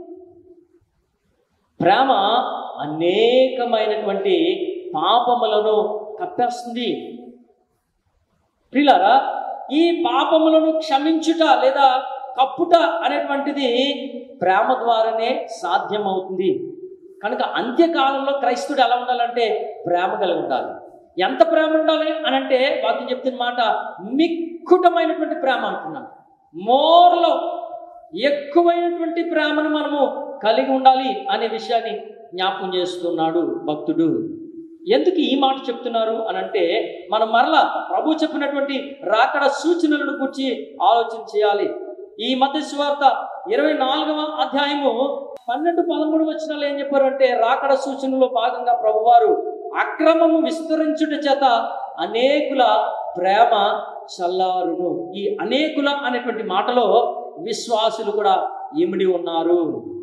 ప్రేమ అనేకమైనటువంటి పాపములను కప్పేస్తుంది. ప్రియులారా, ఈ పాపములను క్షమించుట లేదా కప్పుట అనేటువంటిది ప్రేమ ద్వారానే సాధ్యమవుతుంది. కనుక అంత్యకాలంలో క్రైస్తవుడు ఎలా ఉండాలంటే ప్రేమ కలిగి ఉండాలి. ఎంత ప్రేమ ఉండాలి అని అంటే వాక్యం చెప్తున్న మాట మిక్కుటమైనటువంటి ప్రేమ అంటున్నాను. మోర్లో ఎక్కువైనటువంటి ప్రేమను మనము కలిగి ఉండాలి అనే విషయాన్ని జ్ఞాపకం చేస్తున్నాడు భక్తుడు. ఎందుకు ఈ మాట చెప్తున్నారు అని అంటే, మనం మరలా ప్రభు చెప్పినటువంటి రాకడ సూచనలను గురించి ఆలోచన చేయాలి. ఈ మత్తయి సువార్త ఇరవై నాలుగవ అధ్యాయము పన్నెండు పదమూడు వచనాలు ఏం చెప్పారంటే, రాకడ సూచనలో భాగంగా ప్రభువారు అక్రమము విస్తరించుట చేత అనేకుల ప్రేమ చల్లారును. ఈ అనేకుల అనేటువంటి మాటలో విశ్వాసులు కూడా ఇమిడి ఉన్నారు.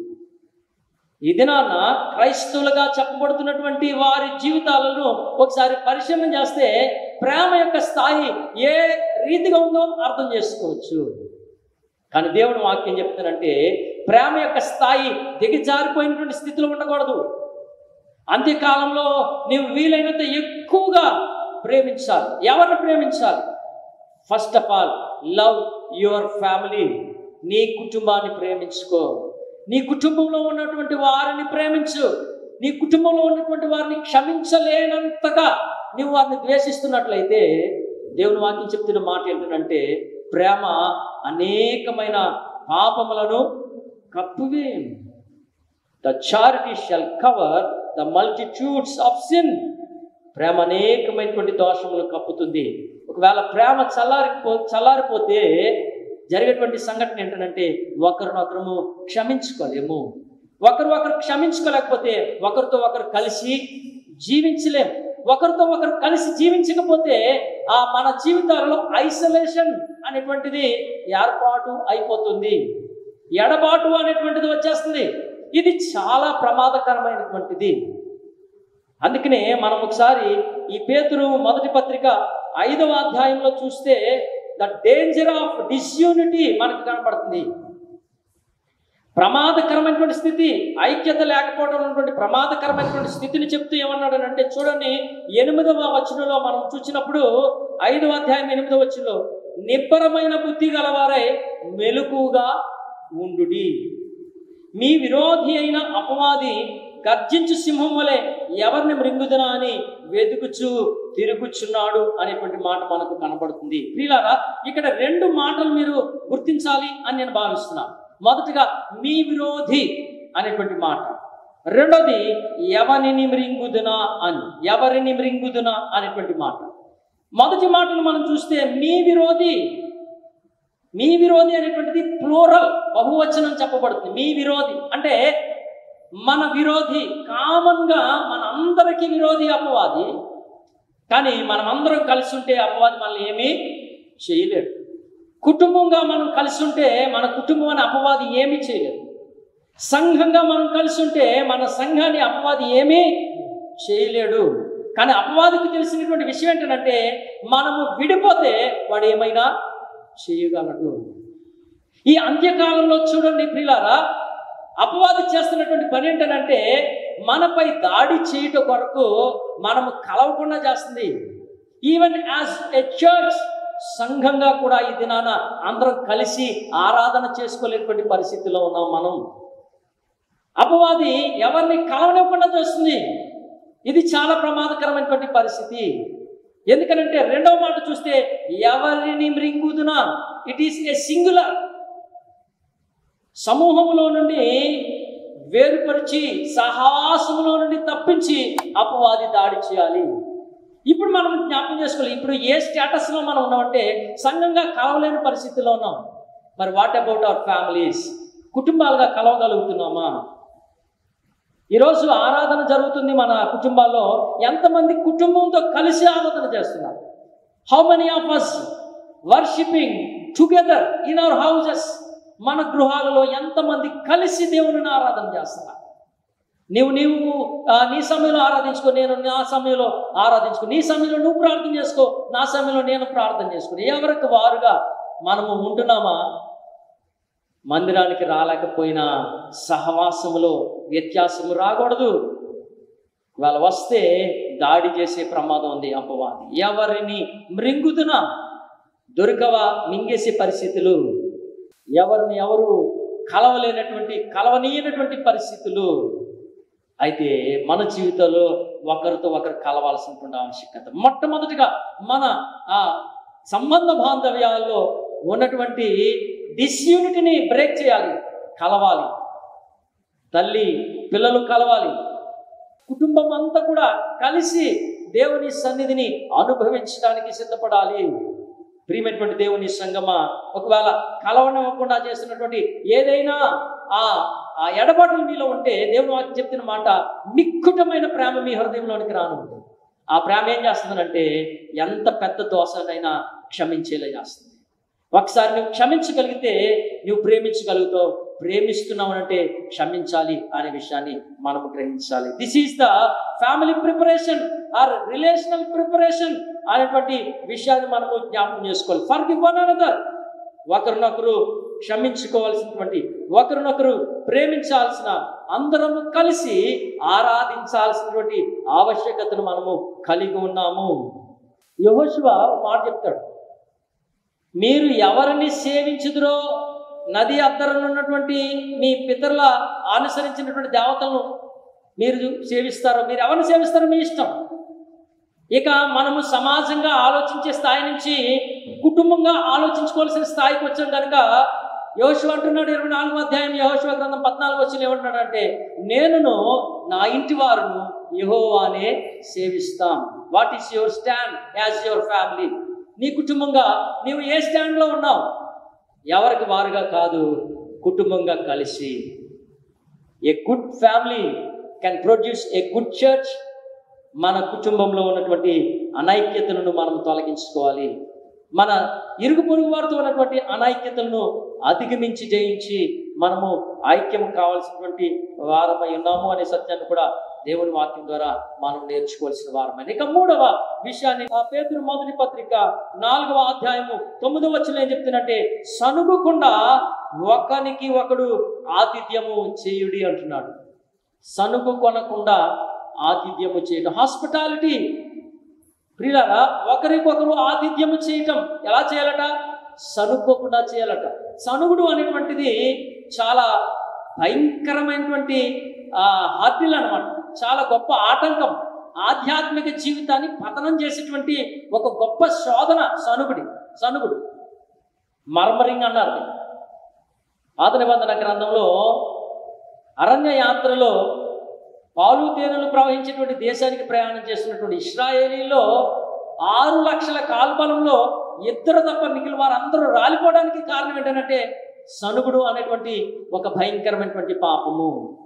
ఈ దినాన క్రైస్తవులుగా చెప్పబడుతున్నటువంటి వారి జీవితాలను ఒకసారి పరిశీలన చేస్తే ప్రేమ యొక్క స్థాయి ఏ రీతిగా ఉందో అర్థం చేసుకోవచ్చు. కానీ దేవుడు వాక్యం చెప్తానంటే ప్రేమ యొక్క స్థాయి దిగజారిపోయినటువంటి స్థితిలో ఉండకూడదు. అంత్యకాలంలో నీవు వీలైనంత ఎక్కువగా ప్రేమించాలి. ఎవరిని ప్రేమించాలి? First of all love your family. నీ కుటుంబాన్ని ప్రేమించుకో. నీ కుటుంబంలో ఉన్నటువంటి వారిని ప్రేమించు. నీ కుటుంబంలో ఉన్నటువంటి వారిని క్షమించలేనంతగా నీవు వారిని ద్వేషిస్తున్నట్లయితే దేవుని వాక్యం చెప్తున్న మాట ఏంటంటే ప్రేమ అనేకమైన పాపములను కప్పువే. The charity shall cover the multitudes of sin. ప్రేమ అనేకమైనటువంటి దోషములు కప్పుతుంది. ఒకవేళ ప్రేమ చల్లారిపో చల్లారిపోతే జరిగేటువంటి సంఘటన ఏంటంటే ఒకరినొకరము క్షమించుకోలేము. ఒకరు ఒకరు క్షమించుకోలేకపోతే ఒకరితో ఒకరు కలిసి జీవించలేము. ఒకరితో ఒకరు కలిసి జీవించకపోతే ఆ మన జీవితాలలో ఐసోలేషన్ అనేటువంటిది ఏర్పాటు అయిపోతుంది. ఎడబాటు అనేటువంటిది వచ్చేస్తుంది. ఇది చాలా ప్రమాదకరమైనటువంటిది. అందుకనే మనం ఒకసారి ఈ పేతురు మొదటి పత్రిక ఐదవ అధ్యాయంలో చూస్తే ద డేంజర్ ఆఫ్ డిస్యూనిటీ మనకు కనపడుతుంది. ప్రమాదకరమైనటువంటి స్థితి, ఐక్యత లేకపోవడం ఉన్నటువంటి ప్రమాదకరమైనటువంటి స్థితిని చెప్తూ ఏమన్నాడు అంటే చూడండి, ఎనిమిదవ వచనంలో మనం చూసినప్పుడు ఐదవ అధ్యాయం ఎనిమిదవ వచనంలో నిబ్బరమైన బుద్ధి గలవారై మెలకుగా ఉండుడి. మీ విరోధి అయిన అపవాది గర్జించు సింహం వలె ఎవరిని మృంగుదనా అని వెతుకుచు తిరుగుచున్నాడు అనేటువంటి మాట మనకు కనబడుతుంది. ప్రియులారా, ఇక్కడ రెండు మాటలు మీరు గుర్తించాలి అని నేను భావిస్తున్నాను. మొదటిగా మీ విరోధి అనేటువంటి మాట, రెండోది ఎవరిని మృంగుదునా అని ఎవరిని మృంగుదునా అనేటువంటి మాట. మొదటి మాటను మనం చూస్తే మీ విరోధి మీ విరోధి అనేటువంటిది ప్లూరల్, బహువచనం చెప్పబడుతుంది. మీ విరోధి అంటే మన విరోధి. కామన్గా మన అందరికీ విరోధి అపవాది. కానీ మనం అందరం కలిసి ఉంటే అపవాది మనల్ని ఏమీ చేయలేడు. కుటుంబంగా మనం కలిసి ఉంటే మన కుటుంబాన్ని అపవాది ఏమీ చేయలేదు. సంఘంగా మనం కలిసి ఉంటే మన సంఘాన్ని అపవాది ఏమీ చేయలేడు. కానీ అపవాదికి తెలిసినటువంటి విషయం ఏంటంటే మనము విడిపోతే వాడు ఏమైనా చేయగలడు. ఈ అంత్యకాలంలో చూడండి ప్రియులారా, అపవాది చేస్తున్నటువంటి పని ఏంటంటే మనపై దాడి చేయట కొరకు మనము కలవకుండా చేస్తుంది. ఈవెన్ యాజ్ ఎ చర్చ్, సంఘంగా కూడా ఈ దినాన అందరం కలిసి ఆరాధన చేసుకోలేనటువంటి పరిస్థితిలో ఉన్నాం మనం. అపవాది ఎవరిని కలవనివ్వకుండా చేస్తుంది. ఇది చాలా ప్రమాదకరమైనటువంటి పరిస్థితి. ఎందుకనంటే రెండవ మాట చూస్తే ఎవరిని మృంగుదునా, ఇట్ ఈస్ ఏ సింగులర్. సమూహంలో నుండి వేరుపరిచి సహాసములో నుండి తప్పించి అపవాది దాడి చేయాలి. ఇప్పుడు మనం జ్ఞాపకం చేసుకోవాలి, ఇప్పుడు ఏ స్టేటస్లో మనం ఉన్నామంటే సంఘంగా కలవలేని పరిస్థితిలో ఉన్నాం. మరి వాట్ అబౌట్ అవర్ ఫ్యామిలీస్? కుటుంబాలుగా కలవగలుగుతున్నామా? ఈరోజు ఆరాధన జరుగుతుంది మన కుటుంబాల్లో. ఎంతమంది కుటుంబంతో కలిసి ఆరాధన చేస్తున్నారు? How many of us worshiping together in our houses? మన గృహాలలో ఎంతమంది కలిసి దేవుని ఆరాధన చేస్తున్నారు? నీవు నీవు నీ సమయంలో ఆరాధించుకో, నేను నా సమయంలో ఆరాధించుకో. నీ సమయంలో నువ్వు ప్రార్థన చేసుకో, నా సమయంలో నేను ప్రార్థన చేసుకో. ఎవరికి వారుగా మనము ఉంటున్నామా? మందిరానికి రాలేకపోయినా సహవాసములో వ్యత్యాసము రాకూడదు. వాళ్ళు వస్తే దాడి చేసే ప్రమాదం ఉంది అపవాది. ఎవరిని మృంగుదునా, దొరకవా, మింగేసే పరిస్థితులు, ఎవరిని ఎవరు కలవలేనటువంటి కలవనీయనటువంటి పరిస్థితులు. అయితే మన జీవితంలో ఒకరితో ఒకరు కలవాల్సినటువంటి ఆవశ్యకత. మొట్టమొదటిగా మన ఆ సంబంధ బాంధవ్యాల్లో ఉన్నటువంటి డిస్యూనిటీని బ్రేక్ చేయాలి. కలవాలి, తల్లి పిల్లలు కలవాలి, కుటుంబం అంతా కూడా కలిసి దేవుని సన్నిధిని అనుభవించడానికి సిద్ధపడాలి. ప్రియమైనటువంటి దేవుని సంగమా, ఒకవేళ కలవనివ్వకుండా చేస్తున్నటువంటి ఏదైనా ఆ ఆ ఎడబాటులు మీలో ఉంటే దేవుని వాక్యం చెప్తున్న మాట, మిక్కుటమైన ప్రేమ మీ హృదయంలోనికి రానుంది. ఆ ప్రేమ ఏం చేస్తుందంటే ఎంత పెద్ద దోషనైనా క్షమించేలా చేస్తుంది. ఒకసారి నువ్వు క్షమించగలిగితే నువ్వు ప్రేమించగలుగుతావు. ప్రేమిస్తున్నావు అంటే క్షమించాలి అనే విషయాన్ని మనం గ్రహించాలి. This is the family preparation or relational preparation అనేటువంటి విషయాన్ని మనము జ్ఞాపకం చేసుకోవాలి. ఫర్గివ్ వన్ అనదర్, ఒకరినొకరు క్షమించుకోవాల్సినటువంటి, ఒకరినొకరు ప్రేమించాల్సిన, అందరము కలిసి ఆరాధించాల్సినటువంటి ఆవశ్యకతను మనము కలిగి ఉన్నాము. యెహోషువ మాట చెప్తాడు, మీరు ఎవరిని సేవించుదురో, నది అద్దరను ఉన్నటువంటి మీ పితరుల అనుసరించినటువంటి దేవతలను మీరు సేవిస్తారో, మీరు ఎవరిని సేవిస్తారో మీ ఇష్టం. ఇక మనము సమాజంగా ఆలోచించే స్థాయి నుంచి కుటుంబంగా ఆలోచించుకోవాల్సిన స్థాయికి వచ్చాం కనుక యెహోషువ అంటున్నాడు, ఇరవై నాలుగో అధ్యాయం యెహోషువ గ్రంథం పద్నాలుగు వచ్చిన ఏమంటున్నాడు అంటే, నేనును నా ఇంటి వారును యెహోవానే సేవిస్తాం. What is your stand as your family? నీ కుటుంబంగా నీవు ఏ స్టాండ్లో ఉన్నావు? ఎవరికి వారుగా కాదు, కుటుంబంగా కలిసి. A good family can produce a good church. మన కుటుంబంలో ఉన్నటువంటి అనైక్యతలను మనం తొలగించుకోవాలి. మన ఇరుగు పొరుగు వారితో ఉన్నటువంటి అనైక్యతలను అధిగమించి జయించి మనము ఐక్యం కావాల్సినటువంటి వారమై ఉన్నాము అనే సత్యాన్ని కూడా దేవుని వాక్యం ద్వారా మనం నేర్చుకోవాల్సిన వారమైన. ఇక మూడవ విషయాన్ని ఆ పేతురు మొదటి పత్రిక నాలుగవ అధ్యాయము తొమ్మిదవ వచనం ఏం చెప్తున్నట్టే, సనుగకుండా ఒకనికి ఒకడు ఆతిథ్యము చేయుడి అంటున్నాడు. సనుగు కొనకుండా ఆతిథ్యము చేయటం, హాస్పిటాలిటీ. ప్రియులారా, ఒకరికొకరు ఆతిథ్యము చేయటం ఎలా చేయాలట? సనుక్కోకుండా చేయాలట. సనుగుడు అనేటువంటిది చాలా భయంకరమైనటువంటి హార్డిల్ అన్నమాట. చాలా గొప్ప ఆటంకం. ఆధ్యాత్మిక జీవితాన్ని పతనం చేసేటువంటి ఒక గొప్ప శోధన సనుగుడి సనుగుడు మర్మరింగ్ అన్నారు. పాత నిబంధన గ్రంథంలో అరణ్య యాత్రలో పాలు తేనెలు ప్రవహించేటువంటి దేశానికి ప్రయాణం చేస్తున్నటువంటి ఇశ్రాయేలీలో ఆరు లక్షల కాల్బలంలో ఇద్దరు తప్ప మిగిలిన వారందరూ రాలిపోవడానికి కారణం ఏంటంటే సనుగుడు అనేటువంటి ఒక భయంకరమైనటువంటి పాపము.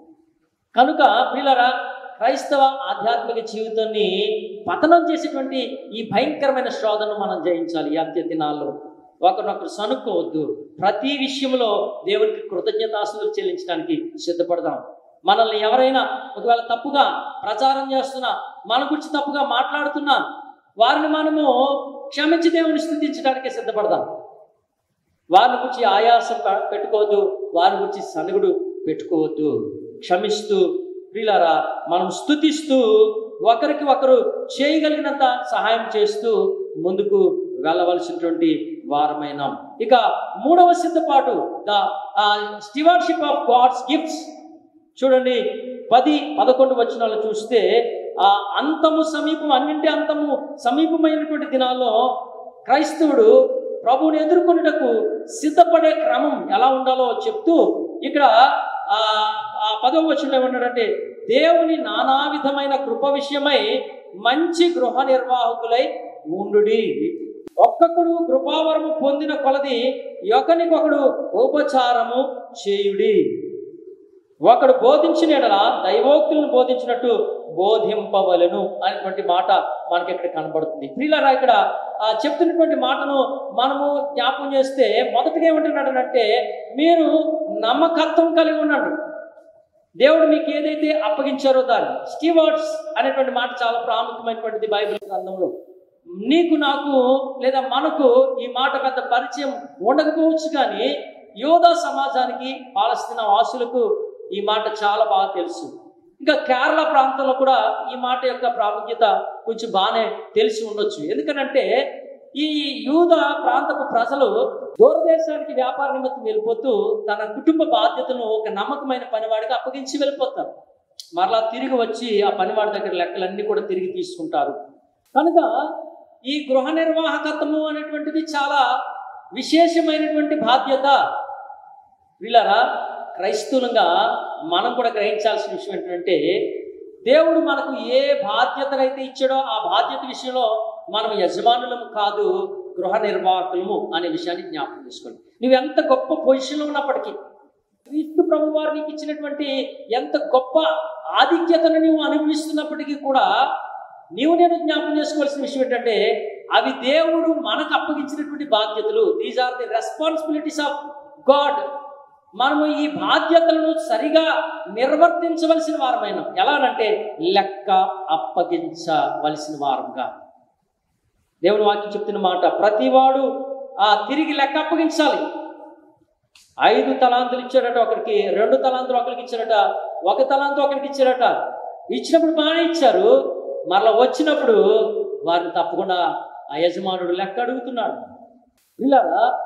కనుక ప్రియులారా, క్రైస్తవ ఆధ్యాత్మిక జీవితాన్ని పతనం చేసేటువంటి ఈ భయంకరమైన శోధనను మనం జయించాలి. ఈ అంత్య దినాల్లో ఒకరినొకరు సనుక్కోవద్దు. ప్రతి విషయంలో దేవునికి కృతజ్ఞతాస్తుతులు చెల్లించడానికి సిద్ధపడదాం. మనల్ని ఎవరైనా ఒకవేళ తప్పుగా ప్రచారం చేస్తున్నా, మన గురించి తప్పుగా మాట్లాడుతున్నా, వారిని మనము క్షమించి దేవుని స్తుతించడానికే సిద్ధపడదాం. వారిని గురించి ఆయాసం పెట్టుకోవద్దు, వారి గురించి సనుగుడు పెట్టుకోవద్దు. క్షమిస్తూ ప్రియులారా, మనం స్తుతిస్తూ ఒకరికి ఒకరు చేయగలిగినంత సహాయం చేస్తూ ముందుకు వెళ్ళవలసినటువంటి వారమైన. ఇక మూడవ సిద్ధపాటు, the stewardship of God's gifts. చూడండి, పది పదకొండు వచనాలు చూస్తే, ఆ అంతము సమీపం, అన్నింటి అంతము సమీపమైనటువంటి దినాల్లో క్రైస్తవుడు ప్రభువుని ఎదుర్కొనుటకు సిద్ధపడే క్రమం ఎలా ఉండాలో చెప్తూ ఇక్కడ ఆ ఆ పదవ వచనంలో ఏమన్నాడంటే, దేవుని నానా విధమైన కృప విషయమై మంచి గృహ నిర్వాహకులై ఉండుడి. ఒక్కొక్కడు కృపావరము పొందిన కొలది ఒకనికొకడు ఉపచారము చేయుడి. ఒకడు బోధించిన ఎడల దైవోక్తులను బోధించినట్టు బోధింపవలెను అనేటువంటి మాట మనకి ఇక్కడ కనబడుతుంది. ప్రియులారా, ఇక్కడ ఆ చెప్తున్నటువంటి మాటను మనము జ్ఞాపకం చేస్తే మొదటిగా ఏమంటున్నాడనంటే, మీరు నమ్మకత్వం కలిగి ఉండండి. దేవుడు మీకు ఏదైతే అప్పగించారో దాన్ని. స్టీవార్డ్స్ అనేటువంటి మాట చాలా ప్రాముఖ్యమైనటువంటిది బైబిల్ గ్రంథంలో. నీకు నాకు లేదా మనకు ఈ మాట పెద్ద పరిచయం ఉండకపోవచ్చు, కానీ యోధా సమాజానికి, పాలస్తీనా వాసులకు ఈ మాట చాలా బాగా తెలుసు. ఇంకా కేరళ ప్రాంతంలో కూడా ఈ మాట యొక్క ప్రాముఖ్యత కొంచెం బాగానే తెలిసి ఉండొచ్చు. ఎందుకనంటే ఈ యూద ప్రాంతపు ప్రజలు దూరదేశానికి వ్యాపార నిమిత్తం వెళ్ళిపోతూ తన కుటుంబ బాధ్యతను ఒక నమ్మకమైన పనివాడికి అప్పగించి వెళ్ళిపోతారు. మరలా తిరిగి వచ్చి ఆ పనివాడి దగ్గర లెక్కలన్నీ కూడా తిరిగి తీసుకుంటారు. కనుక ఈ గృహ నిర్వాహకత్వము అనేటువంటిది చాలా విశేషమైనటువంటి బాధ్యత. వీళ్ళరా, క్రైస్తవులుగా మనం కూడా గ్రహించాల్సిన విషయం ఏంటంటే, దేవుడు మనకు ఏ బాధ్యతనైతే ఇచ్చాడో ఆ బాధ్యత విషయంలో మనం యజమానులము కాదు, గృహ నిర్వాహకులము అనే విషయాన్ని జ్ఞాపకం చేసుకోండి. నువ్వు ఎంత గొప్ప పొజిషన్లో ఉన్నప్పటికీ, క్రీస్తు ప్రభు వారు నీకు ఇచ్చినటువంటి ఎంత గొప్ప ఆధిక్యతను నువ్వు అనుభవిస్తున్నప్పటికీ కూడా నీవు నేను జ్ఞాపకం చేసుకోవాల్సిన విషయం ఏంటంటే, అవి దేవుడు మనకు అప్పగించినటువంటి బాధ్యతలు. These are the responsibilities of God. మనము ఈ బాధ్యతలను సరిగా నిర్వర్తించవలసిన వారమైన, ఎలానంటే లెక్క అప్పగించవలసిన వారంగా. దేవుని వాక్యం చెప్తున్న మాట, ప్రతివాడు ఆ తిరిగి లెక్క అప్పగించాలి. ఐదు తలాంతులు ఇచ్చాడట ఒకరికి, రెండు తలాంతులు ఒకరికి ఇచ్చారట, ఒక తలాంతు ఒకరికి ఇచ్చారట. ఇచ్చినప్పుడు బాగానే ఇచ్చారు, మరలా వచ్చినప్పుడు వారిని తప్పకుండా ఆ యజమానుడు లెక్క అడుగుతున్నాడు. ఇలా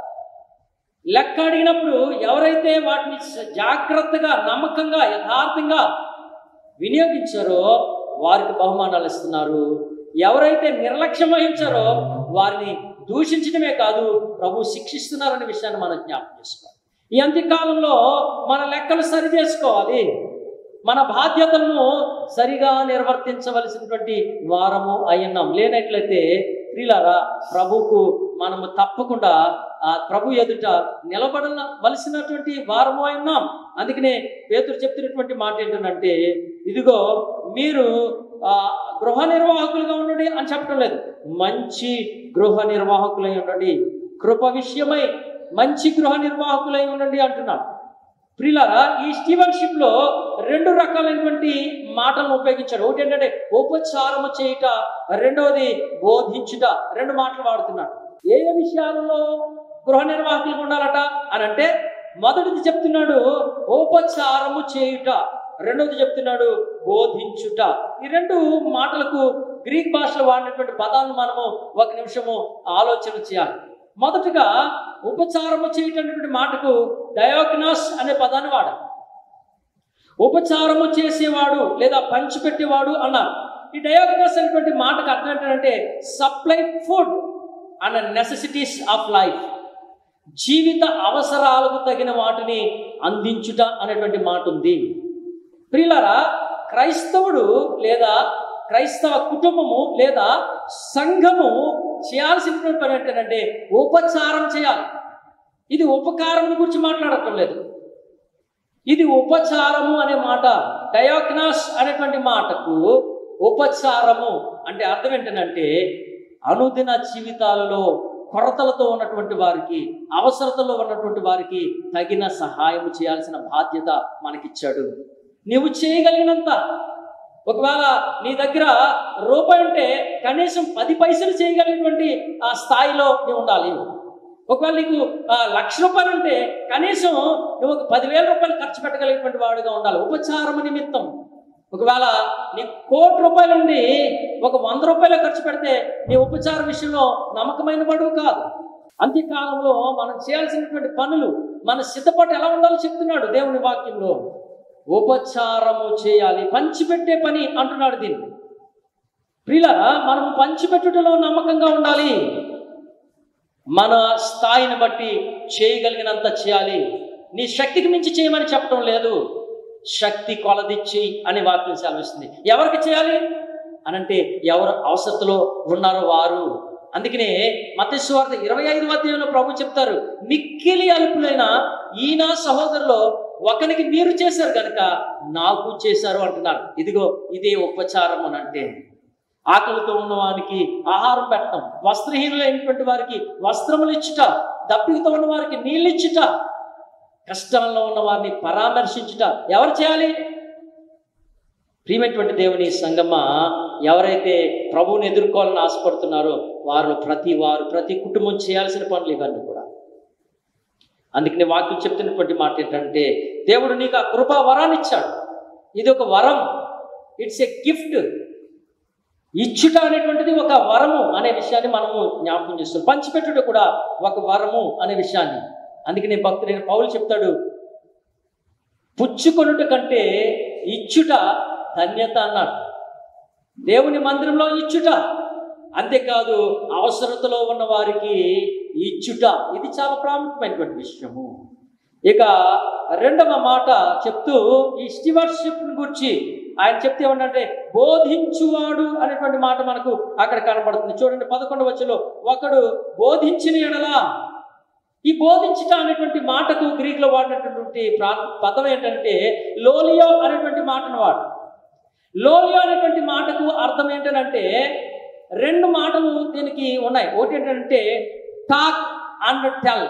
లెక్క అడిగినప్పుడు ఎవరైతే వాటిని జాగ్రత్తగా, నమ్మకంగా, యథార్థంగా వినియోగించారో వారికి బహుమానాలు ఇస్తున్నారు. ఎవరైతే నిర్లక్ష్యం వహించారో వారిని దూషించడమే కాదు, ప్రభు శిక్షిస్తున్నారనే విషయాన్ని మనం జ్ఞాపకం చేసుకోవాలి. ఈ అంత్యకాలంలో మన లెక్కలు సరి చేసుకోవాలి. మన బాధ్యతలను సరిగా నిర్వర్తించవలసినటువంటి వారము అయ్యున్నాం. లేనట్లయితే ప్రియులారా, ప్రభుకు మనము తప్పకుండా ఆ ప్రభు ఎదుట నిలబడవలసినటువంటి వారము అయ్యున్నాం. అందుకనే పేతురు చెప్తున్నటువంటి మాట ఏంటంటే, ఇదిగో మీరు ఆ గృహ నిర్వాహకులుగా ఉండండి అని చెప్పడం లేదు, మంచి గృహ నిర్వాహకులై ఉండండి, కృప విషయమై మంచి గృహ నిర్వాహకులై ఉండండి అంటున్నాడు. ప్రియులారా, ఈ స్టీవర్షిప్ లో రెండు రకాలైనటువంటి మాటలను ఉపయోగించాడు. ఒకటి ఏంటంటే ఉపచారము చేయుట, రెండవది బోధించుట. రెండు మాటలు వాడుతున్నాడు. ఏ ఏ విషయాలలో గృహ నిర్వాహకులుగా ఉండాలట అని అంటే, మొదటిది చెప్తున్నాడు ఉపచారము చేయుట, రెండవది చెప్తున్నాడు బోధించుట. ఈ రెండు మాటలకు గ్రీక్ భాషలో వాడినటువంటి పదాలను మనము ఒక నిమిషము ఆలోచన చేయాలి. మొదటగా ఉపచారము చేయటటువంటి మాటకు డయాగ్నాస్ అనే పదాన్ని వాడాలి. ఉపచారము చేసేవాడు లేదా పంచిపెట్టేవాడు అన్నారు. ఈ డయాగ్నాస్ అనేటువంటి మాటకు అర్థం ఏంటంటే supply food and necessities of life. జీవిత అవసరాలకు తగిన వాటిని అందించుట అనేటువంటి మాట ఉంది. ప్రియులారా, క్రైస్తవుడు లేదా క్రైస్తవ కుటుంబము లేదా సంఘము చేయాల్సినటువంటి పని ఏంటంటే ఉపచారం చేయాలి. ఇది ఉపకారం గురించి మాట్లాడటం లేదు, ఇది ఉపచారము అనే మాట. డయాగ్నాస్ అనేటువంటి మాటకు ఉపచారము అంటే అర్థం ఏంటంటే అనుదిన జీవితాలలో కొరతలతో ఉన్నటువంటి వారికి, అవసరతలో ఉన్నటువంటి వారికి తగిన సహాయం చేయాల్సిన బాధ్యత మనకిచ్చాడు. నీవు చేయగలిగినంత, ఒకవేళ నీ దగ్గర రూపాయి ఉంటే కనీసం పది పైసలు చేయగలిగినటువంటి ఆ స్థాయిలో నీవు ఉండాలి. ఒకవేళ నీకు లక్ష రూపాయలు ఉంటే కనీసం నువ్వు ఒక పదివేల రూపాయలు ఖర్చు పెట్టగలిగినటువంటి వాడుగా ఉండాలి ఉపచారము నిమిత్తం. ఒకవేళ నీ కోటి రూపాయలు ఉండి ఒక వంద రూపాయలు ఖర్చు పెడితే నీ ఉపచార విషయంలో నమ్మకమైన వాడు కాదు. అంత్యకాలంలో మనం చేయాల్సినటువంటి పనులు, మన సిద్ధపాటు ఎలా ఉండాలో చెప్తున్నాడు దేవుని వాక్యంలో. ఉపచారము చేయాలి, పంచిపెట్టే పని అంటున్నాడు దీన్ని. ప్రియులారా, మనం పంచిపెట్టుటలో నమ్మకంగా ఉండాలి. మన స్థాయిని బట్టి చేయగలిగినంత చేయాలి. నీ శక్తికి మించి చేయమని చెప్పడం లేదు, శక్తి కొలదిచ్చి అని వాక్యం సెలవిస్తుంది. ఎవరికి చేయాలి అనంటే ఎవరు అవసరతలో ఉన్నారో వారు. అందుకనే మత్తయి సువార్త ఇరవై ఐదు అధ్యాయంలో ప్రభు చెప్తారు, మిక్కిలి అల్పులైన ఈయన సహోదరులో ఒకరికి మీరు చేశారు కనుక నాకు చేశారు అంటున్నారు. ఇదిగో ఇదే ఉపచారం అని అంటే ఆకలితో ఉన్న వారికి ఆహారం పెట్టడం, వస్త్రహీనులైనటువంటి వారికి వస్త్రములు ఇచ్చుట, దప్పికతో ఉన్న వారికి నీళ్ళు ఇచ్చుట, కష్టంలో ఉన్న వారిని పరామర్శించుట ఎవరు చేయాలి? ప్రియమైనటువంటి దేవుని సంగమా, ఎవరైతే ప్రభువుని ఎదుర్కోవాలని ఆశపడుతున్నారో వారు ప్రతి వారు ప్రతి కుటుంబం చేయాల్సిన పనులు ఇవన్నీ కూడా. అందుకని వాక్యం చెప్తున్నటువంటి మాట ఏంటంటే దేవుడు నీకు ఆ కృపా వరాన్ని ఇచ్చాడు. ఇది ఒక వరం, ఇట్స్ ఏ గిఫ్ట్. ఇచ్చుట అనేటువంటిది ఒక వరము అనే విషయాన్ని మనము జ్ఞాపకం చేస్తాం. పంచిపెట్టుట కూడా ఒక వరము అనే విషయాన్ని. అందుకని భక్తుడైన పౌలు చెప్తాడు, పుచ్చుకొనుట కంటే ఇచ్చుట ధన్యత అన్నాడు. దేవుని మందిరంలో ఇచ్చుట, అంతేకాదు అవసరతలో ఉన్న వారికి ఇచ్చుట, ఇది చాలా ప్రాముఖ్యమైనటువంటి విషయము. ఇక రెండవ మాట చెప్తూ ఈ స్టీవర్షిప్ గురించి ఆయన చెప్తే ఏమంటే బోధించువాడు అనేటువంటి మాట మనకు అక్కడ కనబడుతుంది. చూడండి పదకొండవ వచనంలో, ఒకడు బోధించిన ఎడలా. ఈ బోధించుట అనేటువంటి మాటకు గ్రీకులో వాడినటువంటి ప్రా పదం ఏంటంటే లోలియో అనేటువంటి మాటను వాడు. లోలియో అనేటువంటి మాటకు అర్థం ఏంటంటే రెండు మాటలు దీనికి ఉన్నాయి. ఒకటి ఏంటంటే టాక్ అండ్ టెల్,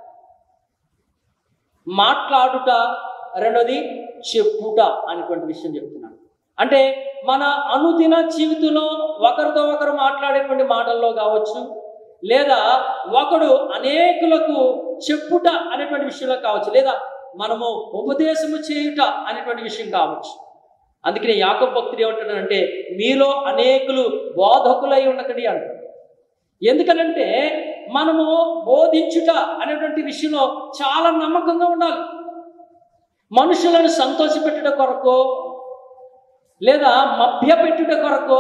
మాట్లాడుట, రెండోది చెప్పుట అనేటువంటి విషయం చెప్తున్నాను. అంటే మన అనుదిన జీవితంలో ఒకరితో ఒకరు మాట్లాడేటువంటి మాటల్లో కావచ్చు, లేదా ఒకడు అనేకులకు చెప్పుట అనేటువంటి విషయంలో కావచ్చు, లేదా మనము ఉపదేశము చేయుట అనేటువంటి విషయం కావచ్చు. అందుకనే యాకోబు భక్తుడు ఏమంటాడంటే మీలో అనేకులు బోధకులై ఉండకండి అంటాడు. ఎందుకనంటే మనము బోధించుట అనేటువంటి విషయంలో చాలా నమ్మకంగా ఉండాలి. మనుషులను సంతోషపెట్టుట కొరకు, లేదా మభ్యపెట్టుట కొరకు,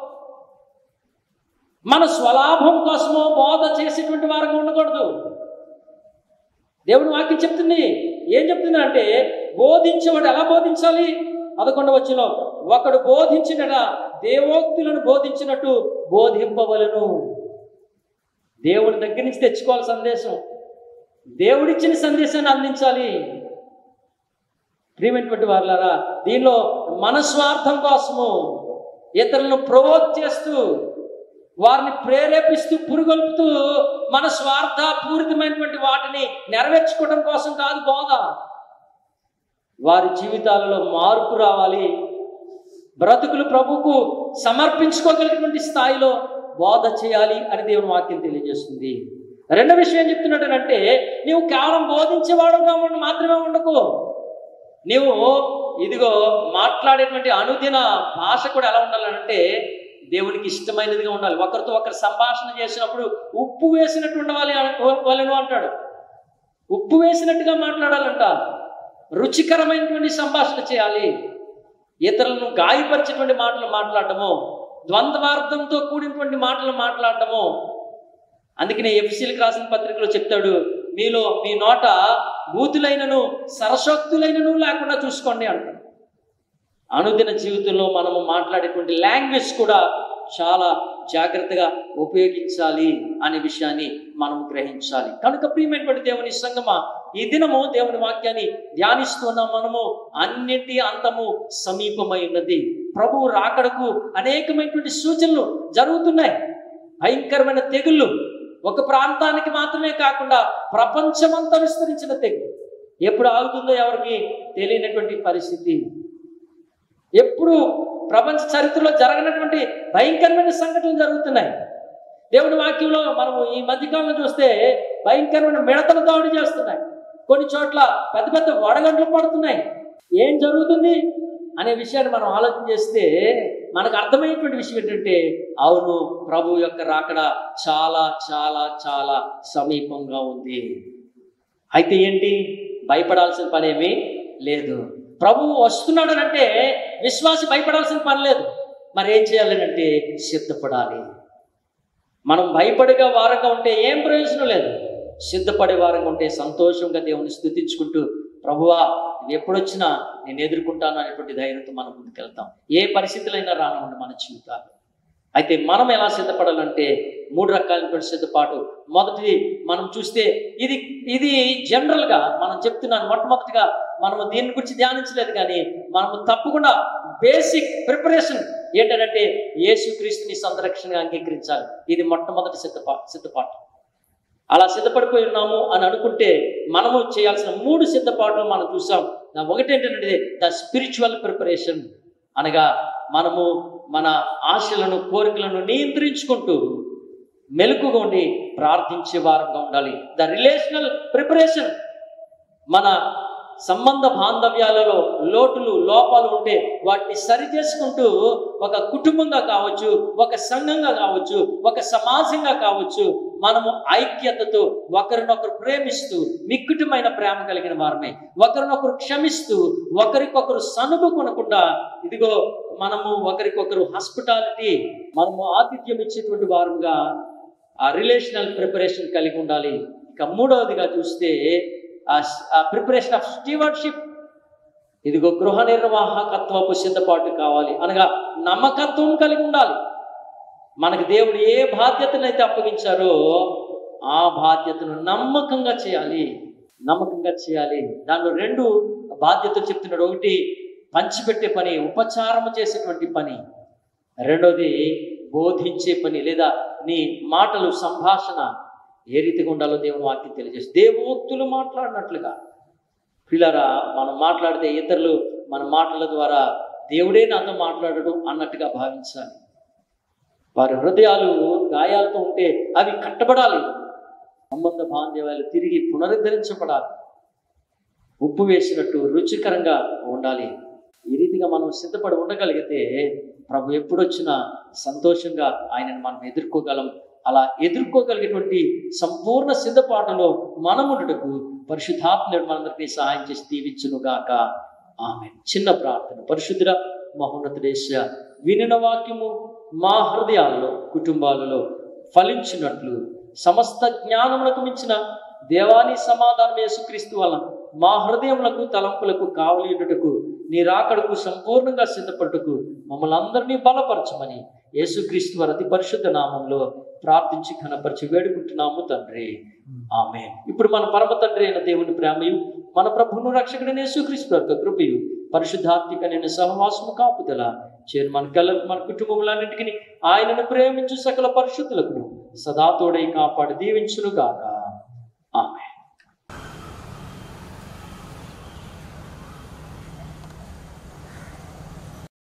మన స్వలాభం కోసమో బోధ చేసేటువంటి వారంగా ఉండకూడదు. దేవుని వాక్యం చెప్తుంది. ఏం చెప్తుంది అంటే బోధించేవాడు ఎలా బోధించాలి? పదకొండవ వచనంలో, ఒకడు బోధించినట దేవోక్తులను బోధించినట్టు బోధింపవలను. దేవుని దగ్గర నుంచి తెచ్చుకోవాలి సందేశం, దేవుడిచ్చిన సందేశాన్ని అందించాలి. ప్రియమైనటువంటి వారులారా, దీనిలో మన స్వార్థం కోసము ఇతరులను ప్రవోక్ చేస్తూ, వారిని ప్రేరేపిస్తూ, పురుగొల్పుతూ మన స్వార్థ పూరితమైనటువంటి వాటిని నెరవేర్చుకోవడం కోసం కాదు బోధ. వారి జీవితాలలో మార్పు రావాలి, బ్రతుకులు ప్రభువుకు సమర్పించుకోగలిగినటువంటి స్థాయిలో బోధ చేయాలి అని దేవుని వాక్యం తెలియజేస్తుంది. రెండో విషయం ఏం చెప్తున్నట్టంటే నీవు కేవలం బోధించేవాడుగా మాత్రమే ఉండకు. నీవు ఇదిగో మాట్లాడేటువంటి అనుదిన భాష కూడా ఎలా ఉండాలంటే దేవునికి ఇష్టమైనదిగా ఉండాలి. ఒకరితో ఒకరు సంభాషణ చేసినప్పుడు ఉప్పు వేసినట్టు ఉండవాలి వాళ్ళను అంటాడు. ఉప్పు వేసినట్టుగా మాట్లాడాలంట. రుచికరమైనటువంటి సంభాషణ చేయాలి. ఇతరులను గాయపరిచేటువంటి మాటలు మాట్లాడటము, ద్వంద్వార్థంతో కూడినటువంటి మాటలు మాట్లాడటము. అందుకనే ఎఫెసీయులకు రాసిన పత్రికలో చెప్తాడు, మీలో మీ నోట బూతులైనను సరసోక్తులైనను లేకుండా చూసుకోండి అంటాడు. అనుదిన జీవితంలో మనము మాట్లాడేటువంటి లాంగ్వేజ్ కూడా చాలా జాగ్రత్తగా ఉపయోగించాలి అనే విషయాన్ని మనం గ్రహించాలి. కనుక ప్రియమైనటువంటి దేవుని సంగమా, ఈ దినము దేవుని వాక్యాన్ని ధ్యానిస్తున్న మనము అన్నిటి అంతము సమీపమై ఉన్నది. ప్రభువు రాకడకు అనేకమైనటువంటి సూచనలు జరుగుతున్నాయి. భయంకరమైన తెగుళ్ళు ఒక ప్రాంతానికి మాత్రమే కాకుండా ప్రపంచమంతా విస్తరించిన తెగులు. ఎప్పుడు ఆగుతుందో ఎవరికి తెలియనటువంటి పరిస్థితి. ఎప్పుడు ప్రపంచ చరిత్రలో జరగనటువంటి భయంకరమైన సంఘటనలు జరుగుతున్నాయి. దేవుని వాక్యంలో మనము ఈ మధ్యకాలంలో చూస్తే భయంకరమైన మిడతలు దాడి చేస్తున్నాయి. కొన్ని చోట్ల పెద్ద పెద్ద వడగండ్లు పడుతున్నాయి. ఏం జరుగుతుంది అనే విషయాన్ని మనం ఆలోచన చేస్తే మనకు అర్థమయ్యేటువంటి విషయం ఏంటంటే అవును, ప్రభు యొక్క రాకడ చాలా చాలా చాలా సమీపంగా ఉంది. అయితే ఏంటి, భయపడాల్సిన పనేమీ లేదు. ప్రభువు వస్తున్నాడు అంటే విశ్వాసి భయపడాల్సిన పని లేదు. మరి ఏం చేయాలని అంటే సిద్ధపడాలి. మనం భయపడిగా వారంగా ఉంటే ఏం ప్రయోజనం లేదు. సిద్ధపడే వారంగా ఉంటే సంతోషంగా దేవుని స్తుతించుకుంటూ ప్రభువా ఇది ఎప్పుడొచ్చినా నేను ఎదుర్కొంటాను అనేటువంటి ధైర్యంతో మనం ముందుకెళ్తాం. ఏ పరిస్థితులైనా రానివ్వండి మన జీవితాలు. అయితే మనం ఎలా సిద్ధపడాలంటే మూడు రకాలైనటువంటి సిద్ధపాటు. మొదటిది మనం చూస్తే ఇది ఇది జనరల్గా మనం చెప్తున్నాను. మొట్టమొదటిగా మనము దీని గురించి ధ్యానించలేదు, కానీ మనము తప్పకుండా బేసిక్ ప్రిపరేషన్ ఏంటంటే యేసుక్రీస్తుని సంరక్షణగా అంగీకరించాలి. ఇది మొట్టమొదటి సిద్ధపా సిద్ధపాటు అలా సిద్ధపడిపోయి ఉన్నాము అని అనుకుంటే మనము చేయాల్సిన మూడు సిద్ధపాట్లు మనం చూసాం. ఒకటి ఏంటంటే ద స్పిరిచువల్ ప్రిపరేషన్, అనగా మనము మన ఆశలను కోరికలను నియంత్రించుకుంటూ మెలకుగా ఉండి ప్రార్థించే వారంగా ఉండాలి. ద రిలేషనల్ ప్రిపరేషన్, మన సంబంధ బాంధవ్యాలలో లోటులు లోపాలు ఉంటే వాటిని సరి చేసుకుంటూ ఒక కుటుంబంగా కావచ్చు, ఒక సంఘంగా కావచ్చు, ఒక సమాజంగా కావచ్చు, మనము ఐక్యతతో ఒకరినొకరు ప్రేమిస్తూ మిక్కుటమైన ప్రేమ కలిగిన వారమే, ఒకరినొకరు క్షమిస్తూ ఒకరికొకరు సనుగు కొనకుండా ఇదిగో మనము ఒకరికొకరు హాస్పిటాలిటీ, మనము ఆతిథ్యం ఇచ్చేటువంటి వారంగా ఆ రిలేషనల్ ప్రిపరేషన్ కలిగి ఉండాలి. ఇక మూడవదిగా చూస్తే ఆ ప్రిపరేషన్ ఆఫ్ స్టీవర్డ్షిప్, ఇదిగో గృహ నిర్వాహకత్వపు సిద్ధపాటు కావాలి అనగా నమ్మకత్వం కలిగి ఉండాలి. మనకు దేవుడు ఏ బాధ్యతనైతే అప్పగించారో ఆ బాధ్యతను నమ్మకంగా చేయాలి, నమ్మకంగా చేయాలి. దానిలో రెండు బాధ్యతలు చెప్తున్నాడు. ఒకటి పంచిపెట్టే పని, ఉపచారం చేసేటువంటి పని. రెండోది బోధించే పని, లేదా నీ మాటలు సంభాషణ ఏ రీతిగా ఉండాలో దేవుని వాక్యం తెలియజేస్తుంది. దేవోక్తులు మాట్లాడినట్లుగా. పిల్లరా, మనం మాట్లాడితే ఇతరులు మన మాటల ద్వారా దేవుడే నాతో మాట్లాడడం అన్నట్టుగా భావించాలి. వారి హృదయాలు గాయాలతో ఉంటే అవి కట్టబడాలి. సంబంధ బాంధవ్యాలు తిరిగి పునరుద్ధరించబడాలి. ఉప్పు వేసినట్టు రుచికరంగా ఉండాలి. ఈ రీతిగా మనం సిద్ధపడి ఉండగలిగితే ప్రభు ఎప్పుడొచ్చినా సంతోషంగా ఆయనను మనం ఎదుర్కోగలం. అలా ఎదుర్కోగలిగేటువంటి సంపూర్ణ సిద్ధపాటులో మనముండుటకు పరిశుద్ధాత్ముడు మనందరికీ సహాయం చేసి దీవించునుగాక. ఆమేన్. చిన్న ప్రార్థన. పరిశుద్ధుడ మహోన్నతుడేశ్వర, వినిన వాక్యము మా హృదయాల్లో కుటుంబాలలో ఫలించినట్లు సమస్త జ్ఞానములకు మించిన దేవాని సమాధానం యేసుక్రీస్తు వలన మా హృదయములకు తలంపులకు కావలియుటకు నీ రాకడకు సంపూర్ణంగా సిద్ధపడుటకు మమ్మల్ని అందరినీ బలపరచమని యేసుక్రీస్తు వారి అతి పరిశుద్ధ నామంలో ప్రార్థించి ఘనపరిచి వేడుకుంటున్నాము తండ్రి. ఆమేన్. ఇప్పుడు మన పరమ తండ్రి అయిన దేవుని ప్రేమయు, మన ప్రభువును రక్షకుడైన యేసుక్రీస్తు యొక్క కృపయు, పరిశుద్ధాత్మికమైన సహవాసము కాపుదల చేరు మన కళ్ళకు మన కుటుంబములన్నింటికి ఆయనను ప్రేమించు సకల పరిశుద్ధులకు సదా తోడై కాపాడి దీవించునుగాక.